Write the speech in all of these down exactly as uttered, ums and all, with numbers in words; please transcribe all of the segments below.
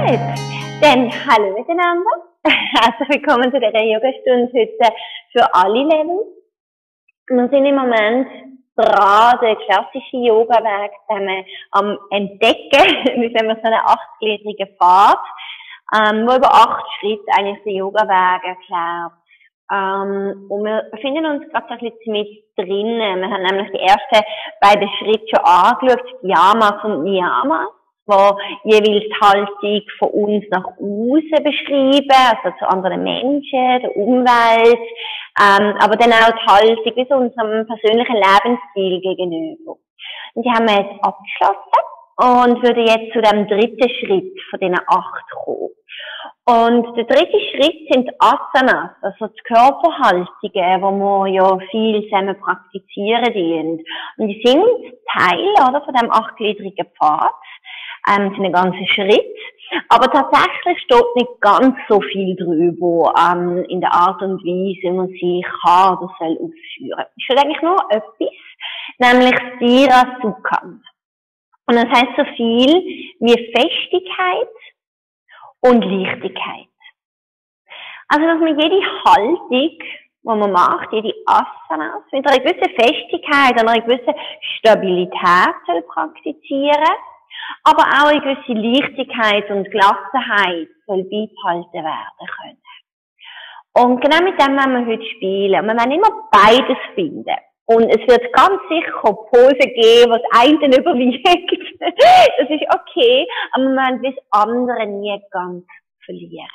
Gut, dann hallo miteinander. Herzlich willkommen zu dieser Yogastunde heute für alle Level. Wir sind im Moment dran, den klassischen Yoga-Weg zusammen am Entdecken. Wir sind so einen achtgliedrigen Pfad, ähm, wo über acht Schritte eigentlich den Yoga-Weg erklärt. Ähm, und wir befinden uns gerade so ein bisschen mit drinnen. Wir haben nämlich die ersten beiden Schritte schon angeschaut, Yamas und Niyamas, wo jeweils die Haltung von uns nach außen beschreiben, also zu anderen Menschen, der Umwelt, ähm, aber dann auch die Haltung bis unserem persönlichen Lebensstil gegenüber. Und die haben wir jetzt abgeschlossen und würden jetzt zu dem dritten Schritt von diesen acht kommen. Und der dritte Schritt sind Asanas, also die Körperhaltungen, die wir ja viel zusammen praktizieren dienen. Und die sind Teil, oder, von dem achtgliedrigen Pfad, ähm, sind ein ganzer Schritt. Aber tatsächlich steht nicht ganz so viel drüber, ähm, in der Art und Weise, wie man sie kann oder soll ausführen. Es steht eigentlich nur etwas, nämlich Stira Sukha. Und das heisst so viel wie Festigkeit und Leichtigkeit. Also, dass man jede Haltung, die man macht, jede Asana, mit einer gewissen Festigkeit und einer gewissen Stabilität soll praktizieren, aber auch eine gewisse Leichtigkeit und Gelassenheit soll beibehalten werden können. Und genau mit dem wollen wir heute spielen. Wir wollen immer beides finden. Und es wird ganz sicher Posen geben, was einen überwiegt. Das ist okay, aber wir wollen das andere nie ganz verlieren.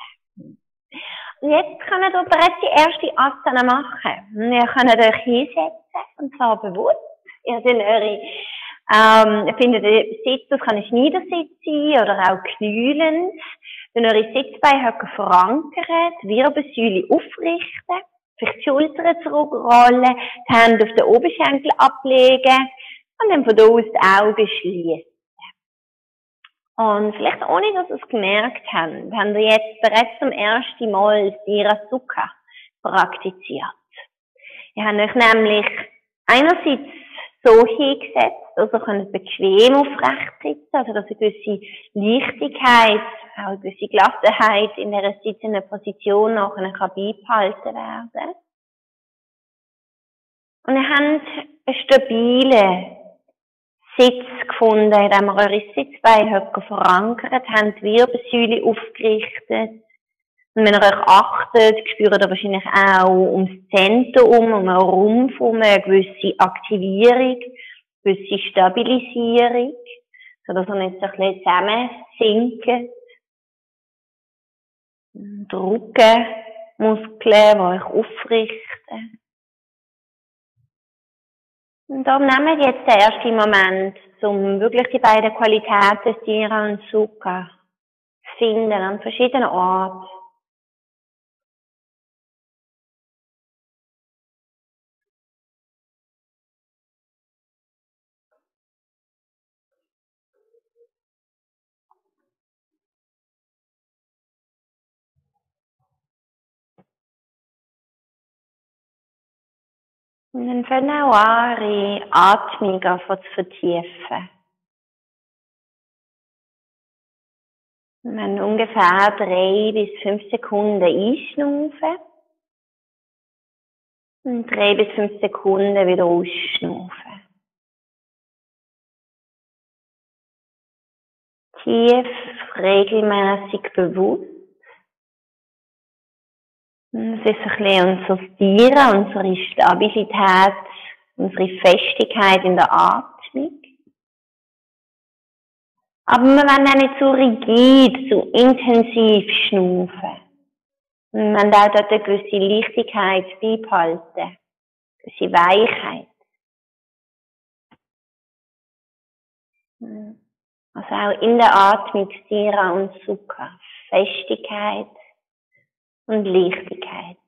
Und jetzt könnt ihr bereits die erste Asana machen. Ihr könnt euch hinsetzen, und zwar bewusst. Ihr seid eure, ähm, findet ihr Sitz, das kann ein Schneidersitz sein oder auch knüllend. Wenn eure Sitzbeine verankern, die Wirbelsäule aufrichten, vielleicht die Schultern zurückrollen, die Hände auf den Oberschenkel ablegen und dann von da aus die Augen schließen. Und vielleicht ohne, dass ihr es gemerkt habt, haben wir jetzt bereits zum ersten Mal Stira Sukha praktiziert. Ihr habt euch nämlich einerseits so hingesetzt, also ihr könnt bequem aufrecht sitzen, also dass eine gewisse Leichtigkeit, auch eine gewisse Gelassenheit in dieser sitzenden Position nachher kann beibehalten werden. Und ihr habt einen stabilen Sitz gefunden, in dem ihr eure Sitzbeine verankert habt, die Wirbelsäule aufgerichtet. Und wenn ihr euch achtet, spürt ihr wahrscheinlich auch ums Zentrum, um den Rumpf herum eine gewisse Aktivierung, eine gewisse Stabilisierung, sodass ihr nicht so ein bisschen zusammensinkt. Die Rückenmuskeln, die euch aufrichten. Und darum nehmen wir jetzt den ersten Moment, um wirklich die beiden Qualitäten Stira und Sukha zu finden an verschiedenen Orten. Und dann fangen auch an, eure Atmung zu vertiefen. Und dann ungefähr drei bis fünf Sekunden einschnaufen. Und drei bis fünf Sekunden wieder ausschnaufen. Tief, regelmäßig bewusst. Und es ist ein bisschen unser Stira, unsere Stabilität, unsere Festigkeit in der Atmung. Aber wir wollen auch nicht so rigid, so intensiv schnaufen. Wir wollen auch dort eine gewisse Leichtigkeit beibehalten, eine gewisse Weichheit. Also auch in der Atmung Stira und Sukha, Festigkeit und Leichtigkeit.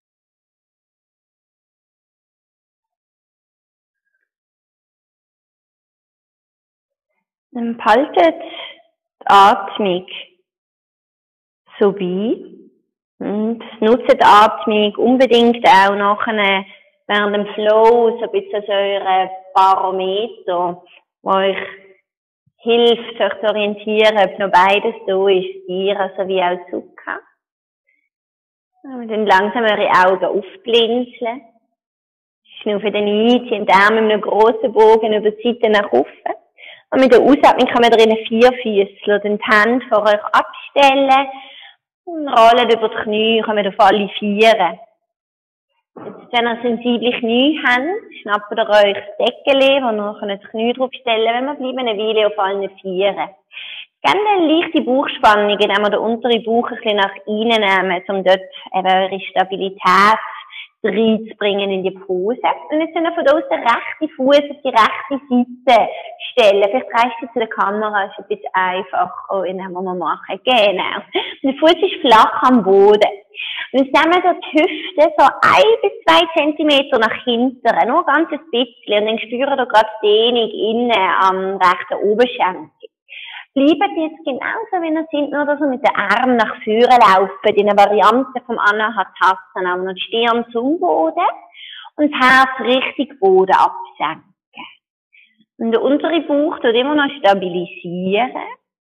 Dann behaltet die Atmung so bei und nutzt die Atmung unbedingt auch nachher während dem Flow so ein bisschen als euren Barometer, wo euch hilft, sich zu orientieren, ob noch beides da ist, Tiere sowie auch Zucker. Und dann langsam eure Augen aufblinzeln. Schnaufen den ein, ziehen den Arm mit einem grossen Bogen über die Seite nach oben. Und mit der Ausatmung kann man drinnen vier Füße den die Hände vor euch abstellen und rollen über die Knie, kommen auf alle Viere. Jetzt, wenn ihr sensible Knie habt, schnappt ihr euch das Deckeli, wo ihr das Knie drauf stellen könnt, wenn wir bleiben eine Weile auf allen Vieren. Gerne eine leichte Bauchspannung, indem wir den unteren Bauch ein bisschen nach innen nehmen, um dort eben eure Stabilität reinzubringen in die Pose. Und jetzt können wir von außen den rechten Fuß auf die rechte Seite stellen. Vielleicht reicht es zu der Kamera, ist ein bisschen einfacher, in dem wir machen. Genau. Und der Fuß ist flach am Boden. Und jetzt nehmen wir die Hüfte so ein bis zwei Zentimeter nach hinten, nur ganz ein bisschen. Und dann spüren wir gerade die Dehnung innen am rechten Oberschenkel. Bleiben jetzt genauso, wie ihr seid, nur dass ihr mit den Armen nach vorne laufen, in einer Variante vom Anahatassana, aber noch die Stirn zum Boden und das Herz richtig Boden absenken. Und der untere Bauch tut immer noch stabilisieren,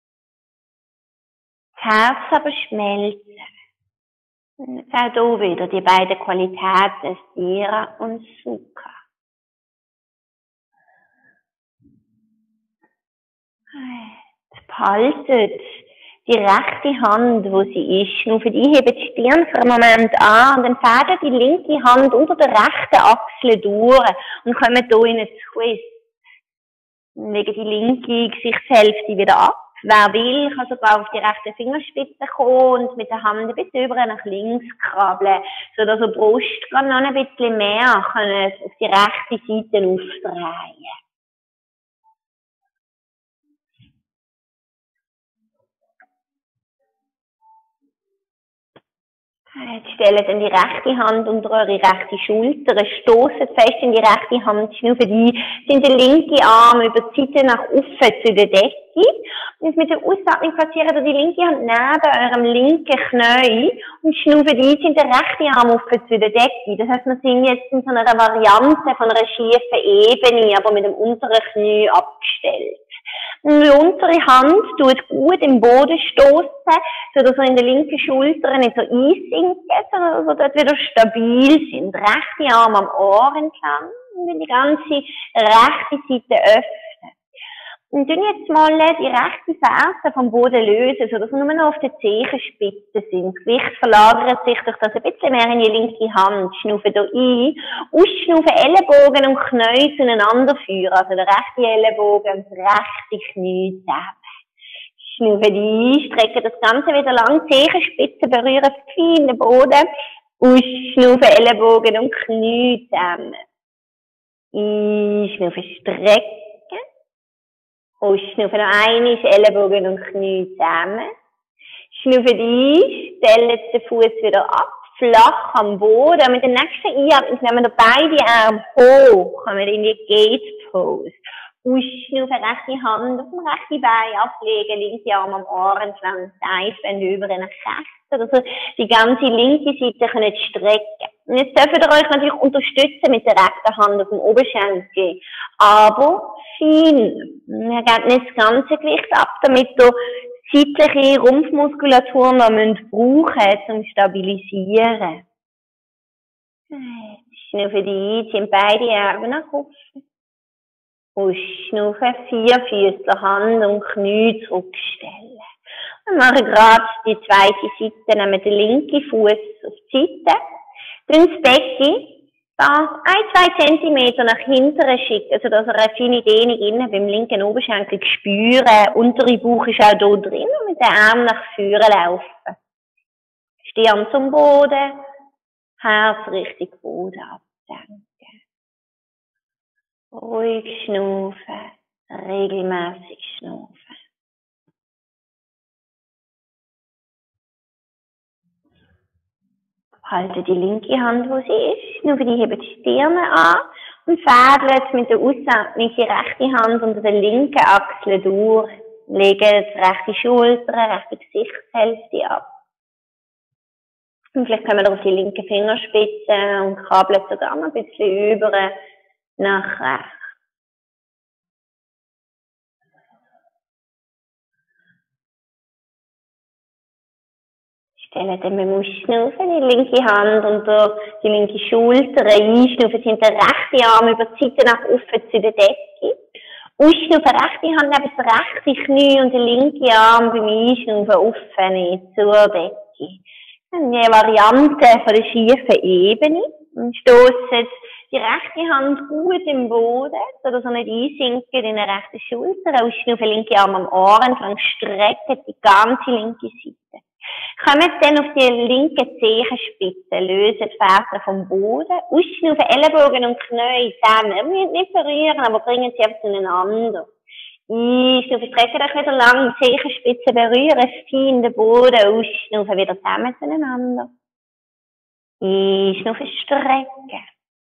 das Herz aber schmelzen. Und jetzt auch hier wieder die beiden Qualitäten, Stira und Sukha. Behaltet die rechte Hand, wo sie ist. Nur für die hebt die Stirn für einen Moment an und dann fährt die linke Hand unter der rechten Achsel durch und kommt hier in einen Twist. Und legen die linke Gesichtshälfte wieder ab. Wer will, kann sogar auf die rechte Fingerspitze kommen und mit der Hand ein bisschen über nach links krabbeln, sodass die Brust noch ein bisschen mehr kann auf die rechte Seite aufdrehen. Jetzt stellt dann die rechte Hand unter eure rechte Schulter, stoßt fest in die rechte Hand, schnauft die, sind der linke Arm über die Seite nach oben zu der Decke. Und mit der Ausatmung platziert ihr die linke Hand neben eurem linken Knie und schnauft die, sind der rechte Arm offen zu der Decke. Das heisst, wir sind jetzt in so einer Variante von einer schiefen Ebene, aber mit dem unteren Knie abgestellt. Und die untere Hand tut gut im Boden stoßen, sodass wir in der linken Schulter nicht so einsinken, sondern dass wir dort wieder stabil sind. Rechte Arm am Ohr entlang und die ganze rechte Seite öffnen. Und dann jetzt mal die rechte Ferse vom Boden lösen, sodass wir nur noch auf den Zehenspitzen sind. Das Gewicht verlagert sich durch das ein bisschen mehr in die linke Hand. Schnaufen hier ein, ausschnaufen, Ellenbogen und Knie zueinander führen. Also der rechte Ellenbogen und das rechte Knie zusammen. Schnaufen ein, strecken das Ganze wieder lang, Zehenspitzen berühren fein den Boden. Ausschnaufen, Ellenbogen und Knie zusammen. Einschnaufen, strecken. Ausschnaufen noch einmal, Ellenbogen und Knie zusammen. Schnaufen ein, stellen den Fuß wieder ab, flach am Boden. Und mit der nächsten Einatmung nehmen wir beide Arme hoch, kommen in die Gate Pose. Ausschnaufen, rechte Hand auf dem rechten Bein ablegen, linke Arm am Ohr entlang, seifen über nach rechts. Also die ganze linke Seite können strecken. Und jetzt dürft ihr euch natürlich unterstützen mit der rechten Hand auf dem Oberschenkel. Aber fein. Wir geben nicht das ganze Gewicht ab, damit ihr seitliche Rumpfmuskulatur noch brauchen müsst, zum Stabilisieren. Schnaufen die, ziehen beide Arme nach oben. Ausschnaufen, vier Füße, Hand und Knie zurückstellen. Wir machen gerade die zweite Seite, nehmen den linken Fuß auf die Seite. Dann das Becken, da ein, zwei Zentimeter nach hinten schicken, sodass ihr eine feine Dehnung innen beim linken Oberschenkel spüren. Untere Bauch ist auch hier drin und mit den Armen nach vorne laufen. Stirn zum Boden, Herz richtig Boden absenken. Ruhig schnaufen, regelmäßig schnaufen. Haltet die linke Hand, wo sie ist, nur für die hebt die Stirne an und fädelt mit der Ausatmung die rechte Hand unter der linken Achsel durch. Legt die rechte Schulter, rechte Gesichtshälfte ab. Und vielleicht kommen wir auf die linke Fingerspitze und krabbelt sogar noch ein bisschen über nach rechts. Stellen dann mit dem Ausschnaufen die linke Hand unter die linke Schulter, einschnaufen, sind der rechte Arm über die Seite nach oben zu der Decke. Ausschnaufen, rechte Hand neben das rechte Knie und der linke Arm beim Einschnaufen offen zur Decke. Dann die Variante von der schiefen Ebene. Und stoßen die rechte Hand gut im Boden, sodass er nicht einsinkt in der rechten Schulter. Ausschnaufen, linke Arm am Ohr entlang, strecken die ganze linke Seite. Kommen dann auf die linke Zehenspitze, lösen die Fersen vom Boden, ausschnaufen, Ellenbogen und Knie zusammen. Ihr müsst nicht berühren, aber bringen sie einfach zueinander. Einschnaufen, strecken euch wieder lang, Zehenspitze berühren, fein den Boden, ausschnaufen, wieder zusammen zueinander. Einschnaufen, strecken.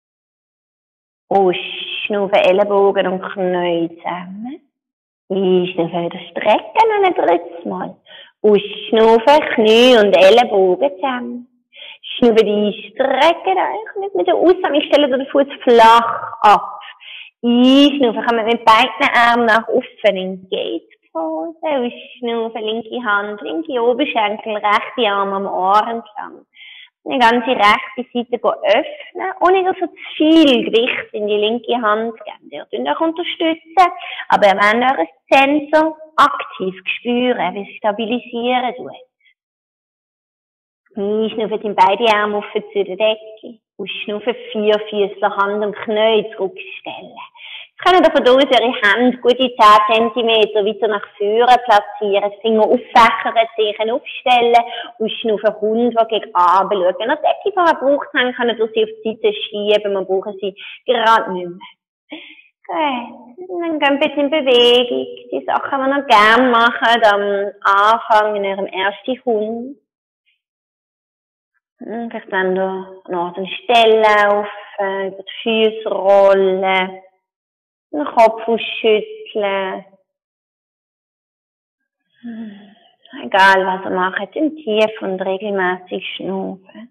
Ausschnaufen, Ellenbogen und Knie zusammen. Einschnaufen, wieder strecken und ein drittes Mal. Ausschnaufen, Knie und Ellenbogen zusammen. Schnaufen die, strecken euch nicht mit der Ausatmung, stellen den Fuß flach ab. Einschnaufen, kommen mit beiden Armen nach offen in Gate-Pose. Ausschnaufen, linke Hand, linke Oberschenkel, rechte Arm am Ohr entlang. Die ganze rechte Seite öffnen, ohne dass ihr zu viel Gewicht in die linke Hand gebt. Ihr könnt euch unterstützen, aber ihr wollt euren Sensor aktiv spüren, wie es stabilisieren tut. Einschnaufen in beide Arme offen zu der Decke. Ausschnaufen, vier Füße, Hand und Knie zurückstellen. Jetzt könnt ihr davon aus, eure Hände gute zehn Zentimeter weiter nach vorne platzieren, die Finger auffächern, Zehen aufstellen, ausschnaufen, Hund, der gegen Abend schaut. Wenn ihr die Decke vorher gebraucht habt, könnt ihr sie auf die Seite schieben, man braucht sie gerade nicht mehr. Gut, und dann gehen wir jetzt in Bewegung. Die Sachen, die ihr gerne macht, am Anfang in eurem ersten Hund. Vielleicht wenn ihr noch einen Stelllaufen, über die Füße rollen, den Kopf ausschütteln. Egal was ihr macht, im Tief und regelmäßig schnaufen.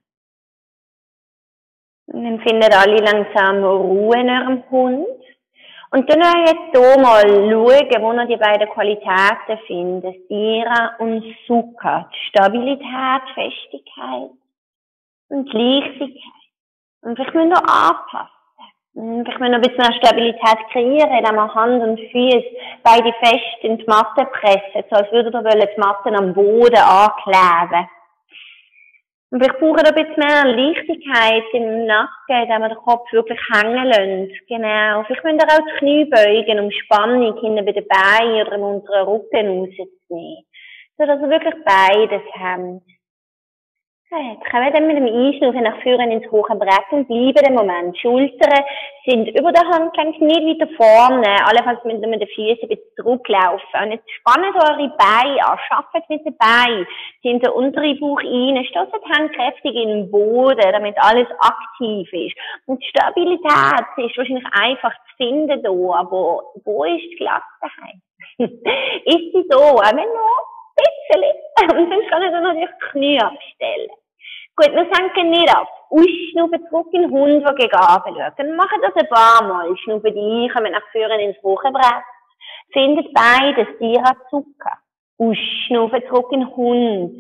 Und dann findet alle langsam Ruhe in eurem Hund. Und dann euch jetzt hier mal schauen, wo ihr die beiden Qualitäten findet. Stira und Sukha. Die Stabilität, Festigkeit und Leichtigkeit. Und vielleicht müsst ihr anpassen. Und vielleicht müsst ihr ein bisschen mehr Stabilität kreieren, indem ihr Hand und Füße beide fest in die Matte pressen, so als würdet ihr die Matte am Boden ankleben. Und vielleicht braucht ihr ein bisschen mehr Leichtigkeit im Nacken, indem ihr den Kopf wirklich hängen lässt. Genau. Vielleicht müsst ihr auch die Knie beugen, um Spannung hinten bei den Beinen oder im unteren Rücken rauszunehmen. So dass ihr wirklich beides habt. Jetzt kommen wir dann mit dem Einschnaufen nach vorne ins hohe Brett und bleiben den Moment. Die Schultern sind über der Handgelenk, nicht weiter vorne, allenfalls mit den Füßen ein bisschen zurücklaufen. Und jetzt spannt eure Beine an, arbeitet mit den Beinen, in den unteren Bauch rein, stoßt die Hände kräftig in den Boden, damit alles aktiv ist. Und die Stabilität ist wahrscheinlich einfach zu finden hier, aber wo ist die Gelassenheit? Ist sie so? Auch wenn noch ein bisschen. Und dann kann ich dann natürlich die Knie abstellen. Gut, wir senken nicht ab. Ausschnaufen zurück in den Hund, der gegen Abend schaut. Dann machen das ein paar Mal. Schnaufen ein, kommen nach vorne ins Wochenbrett. Findet beides, Stira Sukha. Ausschnaufen zurück in den Hund.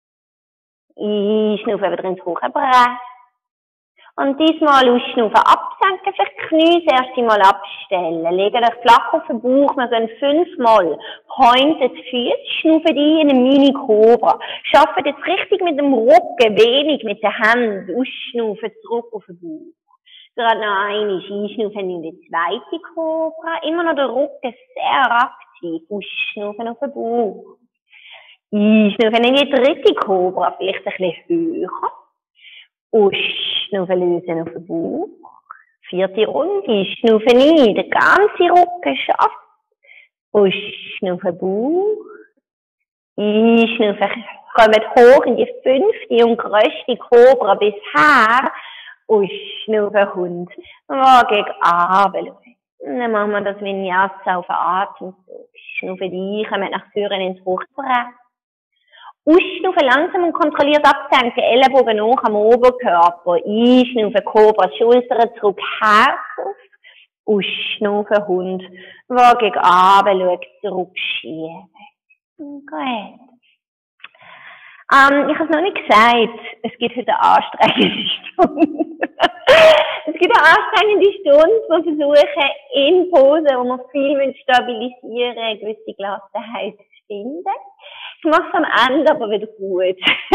Einschnaufen wieder ins Wochenbrett. Und diesmal ausschnaufen, absenken, vielleicht die Knie das erste Mal abstellen. Legen euch flach auf den Bauch, wir gehen fünfmal. Pointet die Füße, schnaufen die in eine Mini-Cobra. Schaffen jetzt richtig mit dem Rücken, wenig mit den Händen. Ausschnaufen, zurück auf den Bauch. Gerade noch einmal einschnaufen in die zweite Cobra. Immer noch der Rücken sehr aktiv. Ausschnaufen auf den Bauch. Einschnaufen in die dritte Cobra, vielleicht ein bisschen höher. Ausschnaufen, lösen auf den Bauch. Vierte Runde, schnaufen ein, der ganze Rücken schafft. Ausschnaufen, Bauch. Einschnaufen, kommt hoch in die fünfte und grösste Cobra bisher. Ausschnaufen, Hund. Oh, gegen Abend schauen. Dann machen wir das Vinyasa auf den Atemzug. Schnaufen ein, kommt nach vorne ins Hochbrett. Ausschnaufen, langsam und kontrolliert absenken, Ellenbogen hoch am Oberkörper. Einschnaufen, Cobra, Schultern zurück, Herz auf. Ausschnaufen, Hund, der gegen Abend schaut, zurückschieben. Gut. Ähm, ich habe es noch nicht gesagt, es gibt heute eine anstrengende Stunde. Es gibt eine anstrengende Stunde, wo wir versuchen, in Posen, wo wir viel stabilisieren, eine gewisse Gelassenheit zu finden. Ich mache es am Ende aber wieder gut.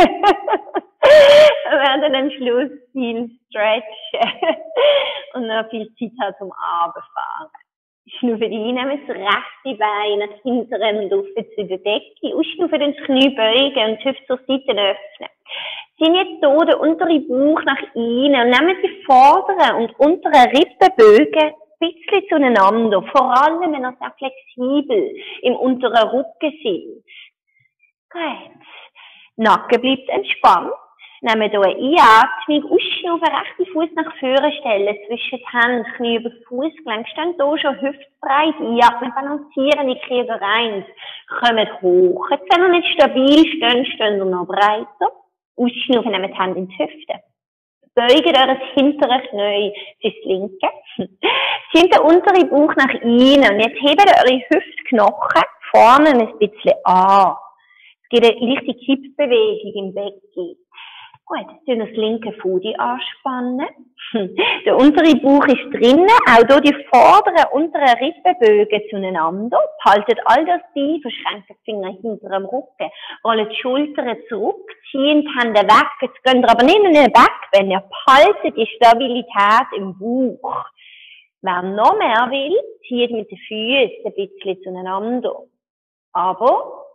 Wir werden am Schluss viel stretchen und noch viel Zeit haben zum Runterfahren. Schnaufen ein, nehmen das rechte Bein nach hinten und auf zu der Decke. Ausschnaufen dann das Knie beugen und die Hüfte zur Seite öffnen. Ziehen jetzt hier den unteren Bauch nach innen und nehmen die vorderen und unteren Rippenbögen ein bisschen zueinander. Vor allem, wenn ihr sehr flexibel im unteren Rücken sind. Gut. Nacken bleibt entspannt. Nehmen hier eine Einatmung, ausschnaufen, rechten Fuß nach vorne stellen, zwischen die Hände, Knie über das Fußgelenk, stehen hier schon hüftbreit, einatmen, balancieren in Krieger eins, kommen hoch. Jetzt, wenn ihr nicht stabil stehen, stehen ihr noch breiter, ausschnaufen, nehmen die Hände in die Hüfte. Beugen euer hintere Knie fürs linke. Zieht den unteren Bauch nach innen und jetzt hebt eure Hüftknochen vorne ein bisschen an. Es gibt eine leichte Kippbewegung im Becken. Gut, jetzt tun wir das linke Fuß anspannen. Der untere Bauch ist drinnen, auch hier die vorderen, unteren Rippenbögen zueinander. Haltet all das bei, verschränkt die Finger hinter dem Rücken, rollt die Schultern zurück, ziehen die Hände weg. Jetzt könnt ihr aber nicht in den Back, wenn ihr behaltet die Stabilität im Bauch. Wer noch mehr will, zieht mit den Füßen ein bisschen zueinander. Aber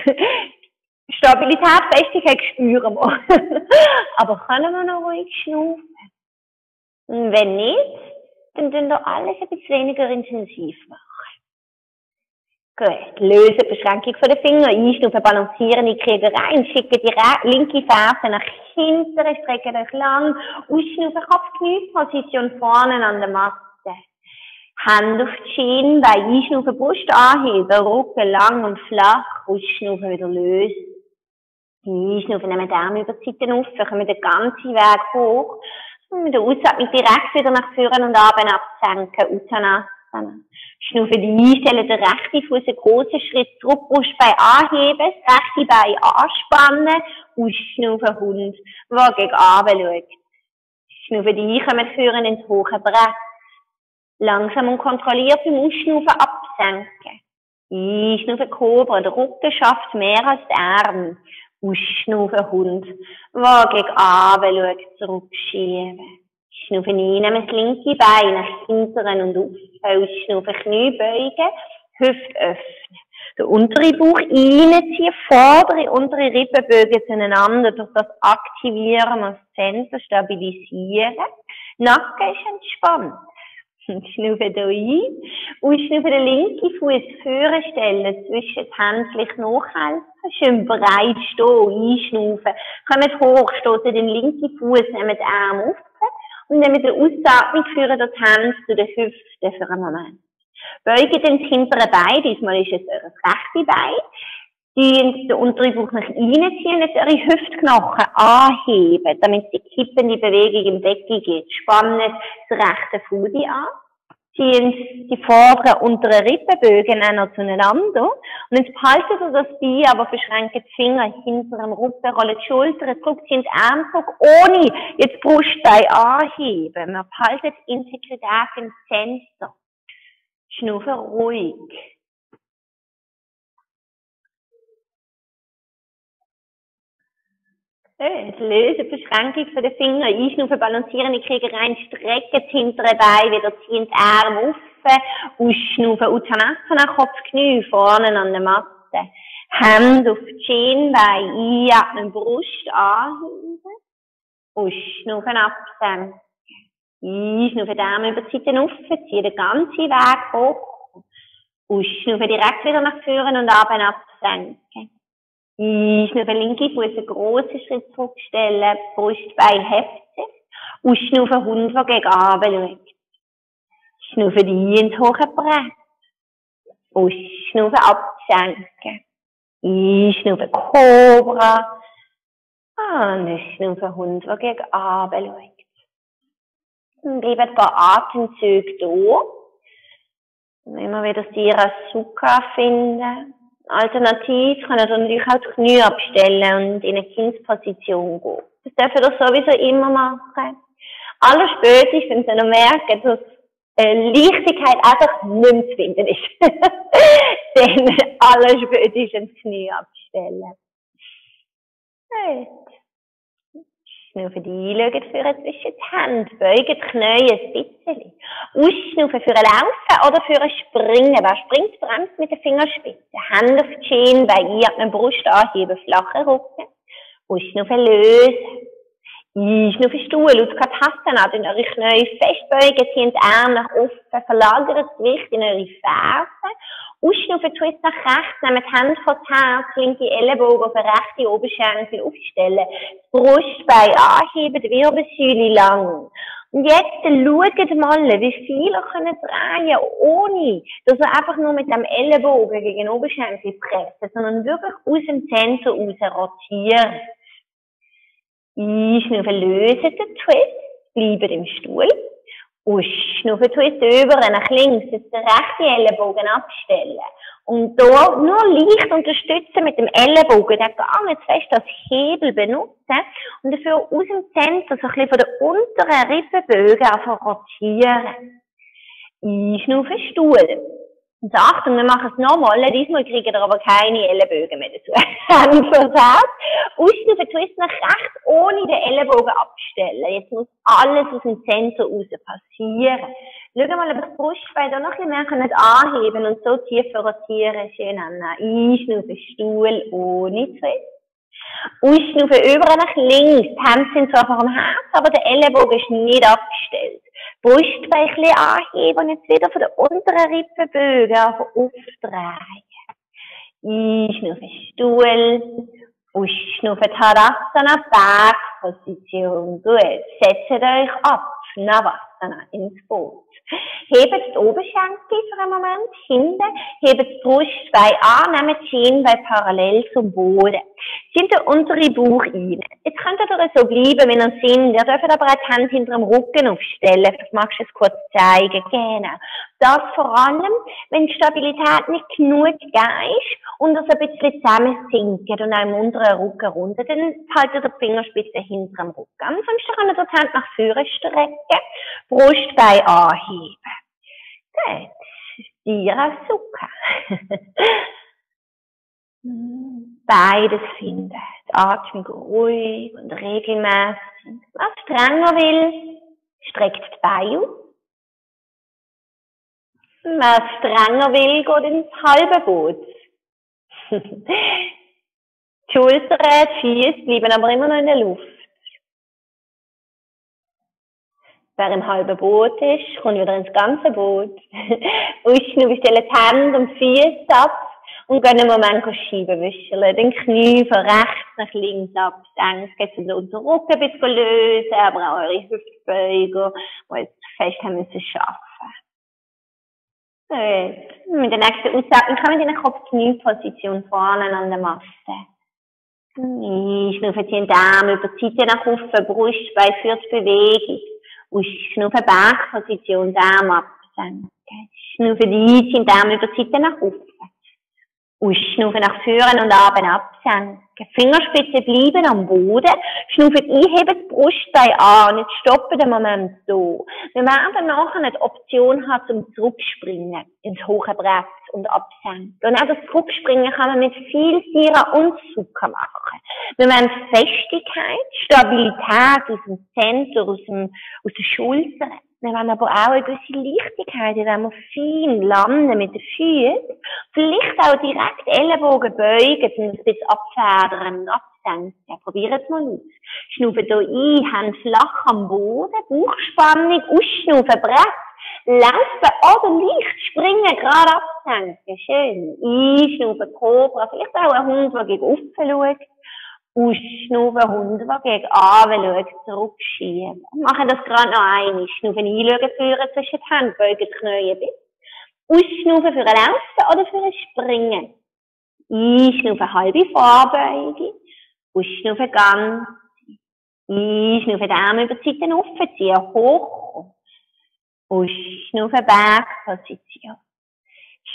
Stabilität, Festigkeit spüren wir. Aber können wir noch ruhig schnaufen? Und wenn nicht, dann tun wir alles ein bisschen weniger intensiv machen. Gut, lösen die Beschränkung von den Fingern, einschnaufen, balancieren in Kriegereien, schicken die linke Ferse nach hinten, strecken euch lang, ausschnaufen, Kopf-Knie-Position vorne an der Matte. Hände auf die Schiene, bei einschnaufen, Brust anheben, Rücken lang und flach, ausschnaufen, wieder lösen. Einschnaufen, nehmen die Arme über die Seiten auf, kommen den ganzen Weg hoch. Und mit der Ausatmung direkt wieder nach vorne und runter absenken, Uttanasana. Schnaufen ein, stellen den rechten Fuß einen großen Schritt zurück, Brustbein anheben, das rechte Bein anspannen, ausschnaufen, Hund, der gegen runter schaut. Schnaufen ein, kommen vorne ins hohe Brett. Langsam und kontrolliert beim Ausschnaufen absenken. Einschnaufen, Kobra, der Rücken schafft mehr als die Arme. Ausschnaufen, Hund, der gegen runter schaut, zurückschieben. Schnaufen ein, nehmen das linke Bein nach hinten und auf. Ausschnaufen, Knie beugen, Hüfte öffnen. Der untere Bauch reinziehen, vordere, untere Rippenbögen zueinander. Durch das Aktivieren wir das Zentrum, stabilisieren. Nacken ist entspannt. Schnaufen hier ein. Ausschnaufen den linken Fuß vorne stellen, zwischen die Hände vielleicht nachhelfen. Schön breit stehen, einschnaufen. Kommt hoch, stoßen den linken Fuß, nehmen den Arm auf. Und dann mit der Ausatmung führen die Hände zu den Hüften für einen Moment. Beugen dann das hintere Bein, diesmal ist es euer rechte Bein. Den unteren Bauch nach innen ziehen, jetzt eure Hüftknochen anheben, damit die kippende Bewegung im Becken geht. Spannen das rechte Fuß an. Ziehen die vorderen unteren Rippenbögen auch noch zueinander. Und jetzt behaltet ihr das Bein, aber verschränkt die Finger hinter dem Rücken, rollt die Schultern zurück, ziehen die Arme zurück, ohne jetzt Brustbein anheben. Man behaltet Integrität im Zentrum. Schnaufen ruhig. Gut, lösen die Verschränkung von den Fingern, einschnaufen, balancieren die Kriegereien, strecken das hintere Bein, wieder ziehen die Arme auf, ausschnaufen, Uttanasana, Kopf, Knie, vorne an der Matte. Hände auf die Schienbein, einatmen, Brust anheben, ausschnaufen, absenken. Einschnaufen, die Arme über die Seiten auf, ziehen den ganzen Weg hoch, ausschnaufen, direkt wieder nach vorne und runter absenken. Einschnaufen, linke Fuß einen grossen Schritt zurückstellen, Brustbein hebt sich. Ausschnaufen, Hund, der gegen runter schaut. Schnaufen ein ins hohe Brett. Ausschnaufen, absenken. Einschnaufen, Kobra. Ausschnaufen, Hund, der gegen runter schaut. Und bleiben ein paar Atemzüge da. Und immer wieder Sira Sukha finden. Alternativ kann er dann natürlich auch die Knie abstellen und in eine Kindsposition gehen. Das dürfen wir sowieso immer machen. Allerspätestens, wenn Sie noch merken, dass äh, Leichtigkeit einfach nicht mehr zu finden ist. Dann allerspätestens das Knie abstellen. Gut. Schnaufen einschauen, führen zwischen die Hände, beugen die Knie ein bisschen. Ausschnaufen für ein Laufen oder für ein Springen. Wer springt, bremst mit den Fingerspitzen. Hände auf die Schienbeine, einatmen, Brust anheben, flachen Rücken. Ausschnaufen, lösen. Einschnaufen, Stuhl, Utkatasana, in eure Knie festbeugen, ziehen die Arme nach oben, verlagern das Gewicht in eure Fersen. Ausschnaufen, Twist nach rechts, nehmen die Hände vor das Herz, linke Ellenbogen auf den rechten Oberschenkel aufstellen, das Brustbein anheben, die Wirbelsäule lang. Und jetzt schaut mal, wie viel ihr könnt drehen, ohne, dass ihr einfach nur mit dem Ellenbogen gegen den Oberschenkel presst, sondern wirklich aus dem Zentrum raus rotieren. Einschnaufen, lösen den Twist, bleiben im Stuhl. Ausschnaufen, Twist über nach links, jetzt den rechten Ellenbogen abstellen. Und da nur leicht unterstützen mit dem Ellenbogen, den gar nicht fest als Hebel benutzen. Und dafür aus dem Zentrum, so ein bisschen von den unteren Rippenbögen einfach rotieren. Einschnaufen, Stuhl. Und Achtung, wir machen es nochmal. Diesmal kriegen wir aber keine Ellenbögen mehr dazu. Hand vors Herz. Ausschnaufen, Twist nach rechts, ohne den Ellenbogen abstellen. Jetzt muss alles aus dem Zentrum raus passieren. Schauen mal, ob das Brustbein da noch ein bisschen mehr können anheben und so tiefer rotieren. Schön an. Einschnaufen, Stuhl, ohne Twist. Ausschnaufen, über nach links. Die Hände sind zwar vor dem Herz, aber der Ellenbogen ist nicht abgestellt. Brustbein ein bisschen anheben und jetzt wieder von den unteren Rippenbögen aufdrehen. Einschnaufen, Stuhl. Ausschnaufen, Tadasana, Bergposition. Gut. Setzt euch ab. Navasana ins Boot. Hebt die Oberschenkel für einen Moment hinten, hebt das Brustbein an, nehmt die Schienbein parallel zum Boden. Zieht den unteren Bauch rein. Jetzt könnt ihr so bleiben, wenn ihr sind. Ihr dürft aber auch die Hände hinter dem Rücken aufstellen. Das magst du jetzt kurz zeigen. Genau. Das vor allem, wenn die Stabilität nicht genug da ist und ihr so ein bisschen zusammensinkt und auch im unteren Rücken runter, dann haltet ihr die Fingerspitze hinter dem Rücken. Ansonsten könnt ihr die Hände nach vorne strecken, Brustbein anheben. Gut. Sthira-Sukha. Beides finden. Die Atmung ruhig und regelmäßig. Wer strenger will, streckt die Beine aus. Wer strenger will, geht ins halbe Boot. Die Schultern, die Füße bleiben aber immer noch in der Luft. Wer im halben Boot ist, kommt wieder ins ganze Boot. Ausschnaufen, stellen die Hände und die Füße ab und gehen einen Moment Scheiben wischen. Den Knie von rechts nach links absenken. Jetzt den unteren Rücken ein bisschen lösen, aber auch eure Hüftbeuger, die jetzt fest haben müssen schaffen. Gut. Mit der nächsten Ausatmung kommen wir in eine Kopf-Knie-Position vorne an der Matte. Einschnaufen, ziehen die Arme über die Seite nach oben, Brustbein führt die Bewegung. Ausschnaufen, Bergposition, die Arme absenken. Schnaufen ein, ziehen die Arme über die Seite nach oben. Ausschnaufen nach vorne und Arme absenken. Fingerspitzen bleiben am Boden. Schnaufen ein, heben das Brustbein an. Und jetzt stoppen den Moment so. Wir werden nachher eine Option haben zum Zurückspringen ins hohe Brett und absenken. Und auch das Zurückspringen kann man mit viel Sthira und Sukha machen. Wir wollen Festigkeit, Stabilität aus dem Zentrum, aus, dem, aus den Schultern. Wir wollen aber auch eine gewisse Leichtigkeit, indem wir fein landen mit den Füßen. Vielleicht auch direkt Ellenbogen beugen und ein bisschen abfedern und absenken. Probiert es mal aus. Schnaufen hier ein, Hände flach am Boden, Bauchspannung, ausschnaufen, Brett. Laufen oder leicht springen, gerade absenken. Schön. Einschnaufen, Cobra. Vielleicht auch ein Hund, der gegen oben schaut. Ausschnaufen, Hund, der gegen runter schaut, zurückschieben. Machen das gerade noch einmal. Schnaufen einschauen, führen zwischen die Hände, beugen die Knie ein bisschen. Ausschnaufen für ein Laufen oder für ein Springen. Einschnaufen, halbe Vorbeuge. Ausschnaufen, ganz. Einschnaufen, die Arme über die Seiten offen ziehen, hoch. Ausschnaufen, Bergposition.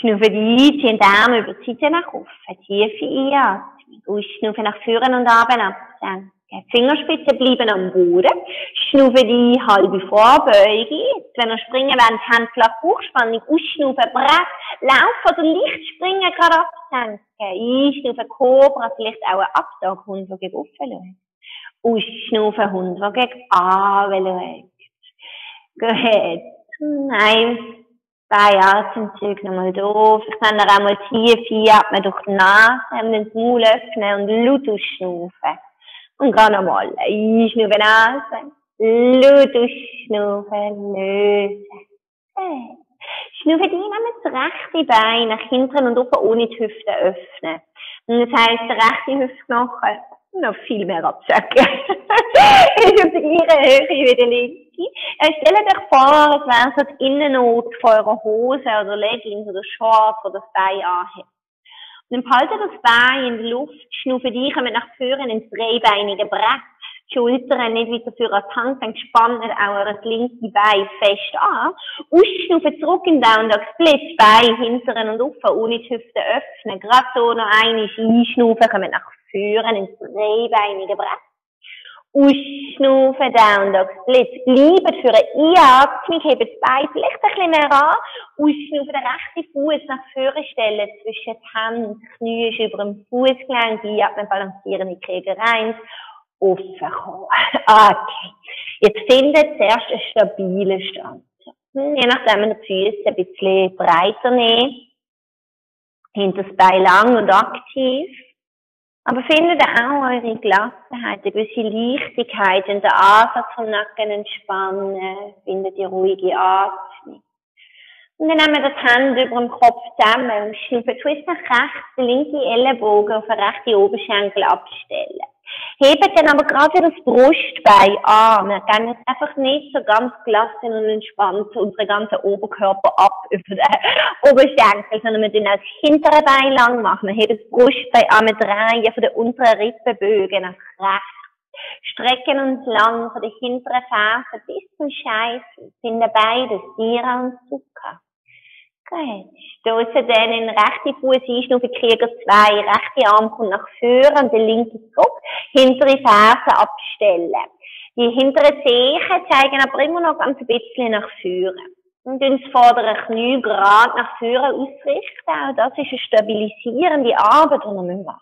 Schnaufen ein, ziehen die Arme über die Seite nach oben, tiefe Einatmung, ausschnaufen nach vorne und runter absenken. Die Fingerspitzen bleiben am Boden, schnaufen die halbe Vorbeuge, wenn ihr springen wollt, Hand flach Bauchspannung, ausschnaufen, Brett, laufen oder leicht springen, gerade absenken, einschnaufen, Cobra, vielleicht auch ein Abtag, Hund, der gegen offen schaut. Ausschnaufen, Hund, der gegen runter schaut. Gut. Eins, zwei Atemzüge nochmal da. Vielleicht können wir auch mal tief einatmen durch die Nase, den Maul öffnen und laut ausschnaufen. Und dann nochmal einschnaufen, Nase, laut ausschnaufen, lösen. Okay. Schnaufen ein, nehmen das rechte Bein nach hinten und oben ohne die Hüfte öffnen. Und das heisst, der rechte Hüftknochen noch viel mehr absacken. Ist auf der gleichen Höhe wie der linke. Stellt euch vor, es wäre so die Innennot von eurer Hose oder Leggings oder Shorts oder das Bein anhebt. Und dann behaltet das Bein in der Luft, schnauft ein, kommt nach vorne ins dreibeinige Brett. Die Schultern nicht weiter für als Hand, dann spannt auch das linke Bein fest an. Ausschnaufen zurück in Down Dog Split, Bein hinteren und offen, ohne die Hüfte öffnen. Gerade so noch einmal einschnaufen, kommt nach vorne ins dreibeinige Brett. Ausschnaufen, Down Dog Split. Bleibt für eine Einatmung, hebt das Bein vielleicht ein bisschen mehr an. Ausschnaufen, den rechten Fuß nach vorne stellen, zwischen die Hände, Knie ist über dem Fußgelenk, einatmen, balancieren in Kegel eins. Offen kommen. Okay. Jetzt findet zuerst einen stabilen Stand. Je nachdem, wir die Füße ein bisschen breiter nehmen. Hinter das Bein lang und aktiv. Aber findet auch eure Gelassenheit, eine gewisse Leichtigkeit in der Ansatz vom Nacken entspannen. Findet die ruhige Atmung. Und dann nehmen wir das Hand über dem Kopf zusammen und schnaufen Twist nach rechts, den linken Ellenbogen auf den rechten Oberschenkel abstellen. Hebt dann aber gerade das Brustbein an. Wir gehen jetzt einfach nicht so ganz gelassen und entspannt unseren ganzen Oberkörper ab über den Oberschenkel, sondern wir tun auch das hintere Bein lang machen. Wir heben das Brustbein an, wir drehen von den unteren Rippenbögen nach rechts. Strecken uns lang von den hinteren Fersen bis zum Scheitel. Finden beides Tira und Zucker. Gut. Stoßen dann in den rechten Fuß einschnaufen, Krieger zwei. Rechte Arm kommt nach vorne und der linke zurück. Hintere Fersen abstellen. Die hinteren Zehen zeigen aber immer noch ganz ein bisschen nach vorne. Und dann das vordere Knie gerade nach vorne ausrichten. Auch das ist eine stabilisierende Arbeit, die wir machen.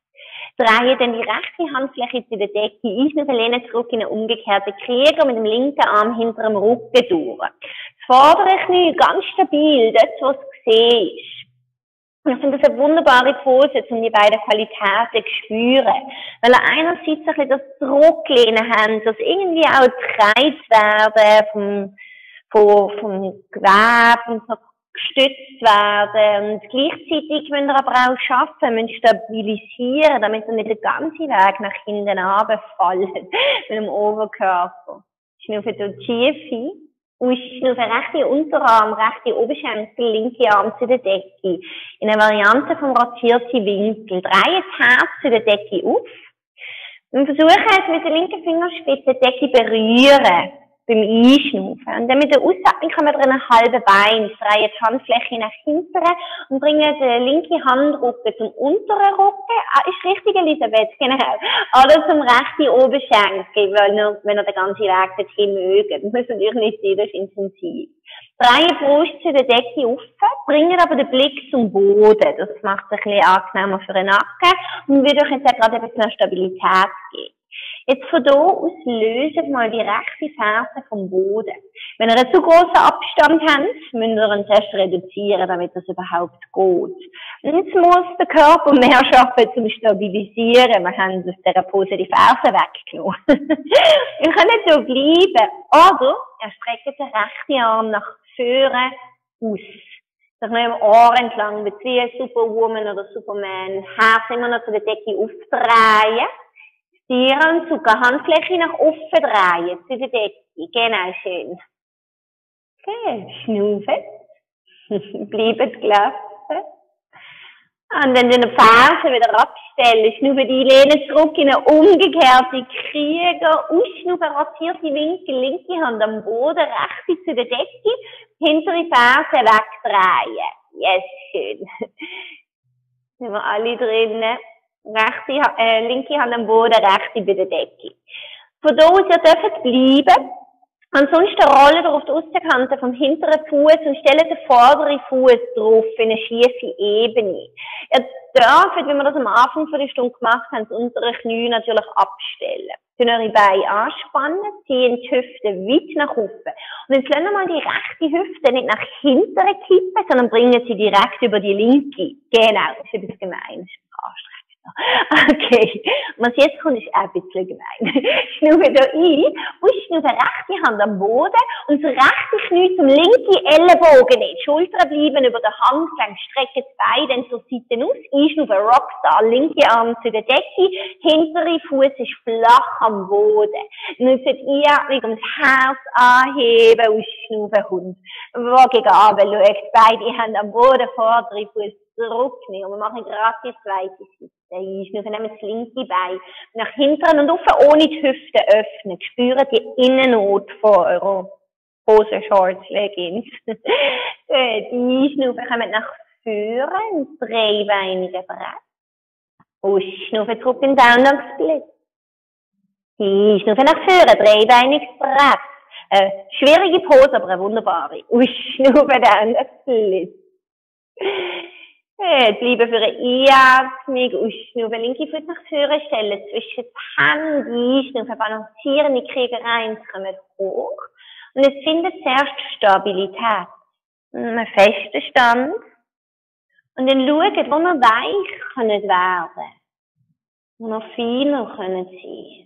Drehe dann die rechte Handfläche zu der Decke, einschnaufen, lehnen zurück in einen umgekehrten Krieger mit dem linken Arm hinter dem Rücken durch. Das vordere Knie ganz stabil, dort wo es gesehen ist. Und ich finde das eine wunderbare Pose, um die beiden Qualitäten zu spüren. Weil ihr einerseits ein bisschen das Zurücklehnen habt, das irgendwie auch gereizt werden vom, vom, vom Gewebe und so gestützt werden. Und gleichzeitig müsst ihr aber auch schaffen, müsst stabilisieren, damit ihr nicht den ganzen Weg nach hinten runterfallt mit dem Oberkörper. Schnaufen hier tief ein. Ausschnaufen, rechte Unterarm, rechte Oberschenkel, linke Arm zu der Decke. In einer Variante vom rotierten Winkel. Drehe das Herz zu der Decke auf. Und versuche es mit der linken Fingerspitze die Decke berühren. Beim Einschnaufen. Und dann mit der Ausatmung kommen wir einen halben Bein, drehe die Handfläche nach hinten und bringen den linken Handrücken zum unteren Rücken. Ah, ist richtig, Elisabeth, genau. Oder zum rechten Oberschenkel, weil nur, wenn ihr den ganzen Weg dorthin mögt. Das muss natürlich nicht sein, das ist intensiv. Drehe die Brust zu der Decke auf, bringen aber den Blick zum Boden. Das macht es ein bisschen angenehmer für den Nacken und wird euch jetzt auch gerade ein bisschen Stabilität geben. Jetzt von hier aus löset mal die rechte Ferse vom Boden. Wenn ihr einen zu grossen Abstand habt, müsst ihr ihn zuerst reduzieren, damit das überhaupt geht. Und jetzt muss der Körper mehr schaffen zum Stabilisieren. Wir haben aus dieser Pose die Ferse weggenommen. Ihr könnt so bleiben. Oder ihr streckt den rechten Arm nach vorne aus. Sich noch im Ohr entlang, wie ein Superwoman oder Superman. Herz immer noch zu der Decke aufdrehen. Tieren, Zucker, Handfläche nach offen drehen, zu der Decke. Genau, schön. Okay, schnaufen. Bleibt gelassen. Und dann den Fersen wieder abstellen. Schnaufen die Lehne zurück in eine umgekehrte Krieger. Ausschnaufen, rotierte Winkel, linke Hand am Boden, rechte zu der Decke. Hintere Ferse wegdrehen. Yes, schön. Sind wir alle drinnen. Rechte, äh, linke Hand am Boden, rechte bei der Decke. Von da aus, ihr dürft bleiben. Ansonsten rollt ihr auf die Außenkante vom hinteren Fuß und stellt den vorderen Fuß drauf in eine schiefe Ebene. Ihr dürft, wie wir das am Anfang von der Stunde gemacht haben, das untere Knie natürlich abstellen. Tun eure Beine anspannen, ziehen die Hüfte weit nach oben. Und jetzt lassen wir mal die rechte Hüfte nicht nach hinten kippen, sondern bringen sie direkt über die linke. Genau, das ist etwas Gemeines. Okay, was jetzt kommt, ist auch ein bisschen gemein. Schnaufe hier ein, und schnaufe rechte Hand am Boden und das rechte Knie zum linken Ellenbogen nicht. Schultern bleiben über der Handgelenk, strecken die Beine dann zur Seite aus, einschnaufen Rockstar, linke Arm zu der Decke, hintere Fuß ist flach am Boden. Nutzt die Einatmung, um das Herz anheben, ausschnaufen Hund. Wagig runter, schaut, beide Hände am Boden, vordere Fuß zurücknehmen. Und wir machen gerade die zweite Seite. Wir nehmen das linke Bein nach hinten und offen, ohne die Hüfte öffnen. Spüren die Innennot von eurer Hose, Shorts, Leggings. Die Einschnaufen kommen nach vorne, ein dreibeiniger Brett. Ausschnaufen zurück in Downward Split. Einschnaufen nach vorne, dreibeiniges Brett. Äh, schwierige Pose, aber eine wunderbare. Ausschnaufen Downward Split. Jetzt bleiben für eine Einatmung, ausschnaufen, linke Fuß nach vorne stellen, zwischen die Hände einschnaufen, balancieren, die Kriegereien kommen hoch. Und es findet zuerst Stabilität. Einen festen Stand. Und dann schauen, wo wir weich können werden. Wo wir feiner können sein.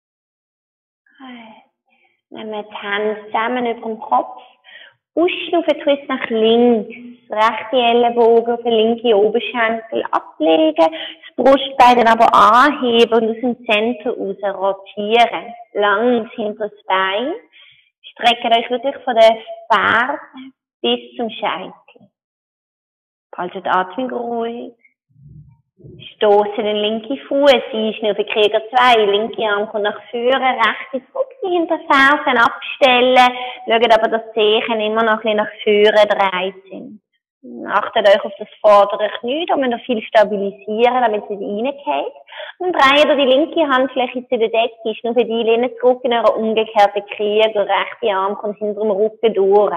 Nehmen wir die Hände zusammen über dem Kopf. Ausschnaufen, Twist nach links. Rechte Ellenbogen auf den linken Oberschenkel ablegen. Das Brustbein dann aber anheben und aus dem Zentrum raus rotieren. Langs hinter das Bein. Streckt euch wirklich von der Ferse bis zum Scheitel. Haltet die Atmung ruhig. Stoßen den linken Fuß ein, auf den Krieger zwei, linke Arm kommt nach vorne, rechte zurück, die Hinterfersen abstellen. Schaut aber, dass die Zehen immer noch ein bisschen nach vorne gedreht sind. Achtet euch auf das vordere Knie, da müsst ihr viel stabilisieren, damit es nicht reingeht. Und dreht ihr die linke Handfläche zu der Decke, ist nur für die Lehne zurück in eurer umgekehrten Krieger, der rechte Arm kommt hinter dem Rücken durch.